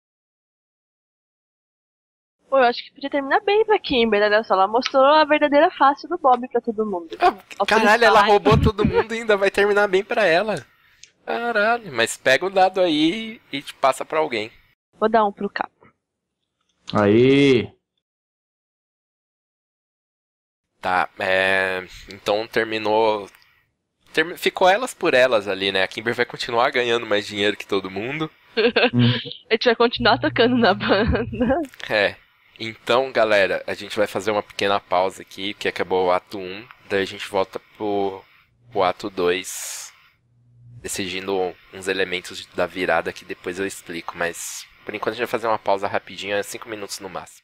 Pô, eu acho que podia terminar bem pra Kimber, olha só. Ela mostrou a verdadeira face do Bob pra todo mundo. Ah, caralho, ela roubou todo mundo e ainda vai terminar bem pra ela. Caralho, mas pega o dado aí e te passa pra alguém. Vou dar um pro Capo. Aí. Tá, é. Então terminou. termi- Ficou elas por elas ali, né? A Kimber vai continuar ganhando mais dinheiro que todo mundo. Hum. A gente vai continuar tocando na banda. É. Então, galera, a gente vai fazer uma pequena pausa aqui, que acabou o ato um. Daí a gente volta pro, pro ato dois, decidindo uns elementos da virada que depois eu explico. Mas por enquanto a gente vai fazer uma pausa rapidinho, é cinco minutos no máximo.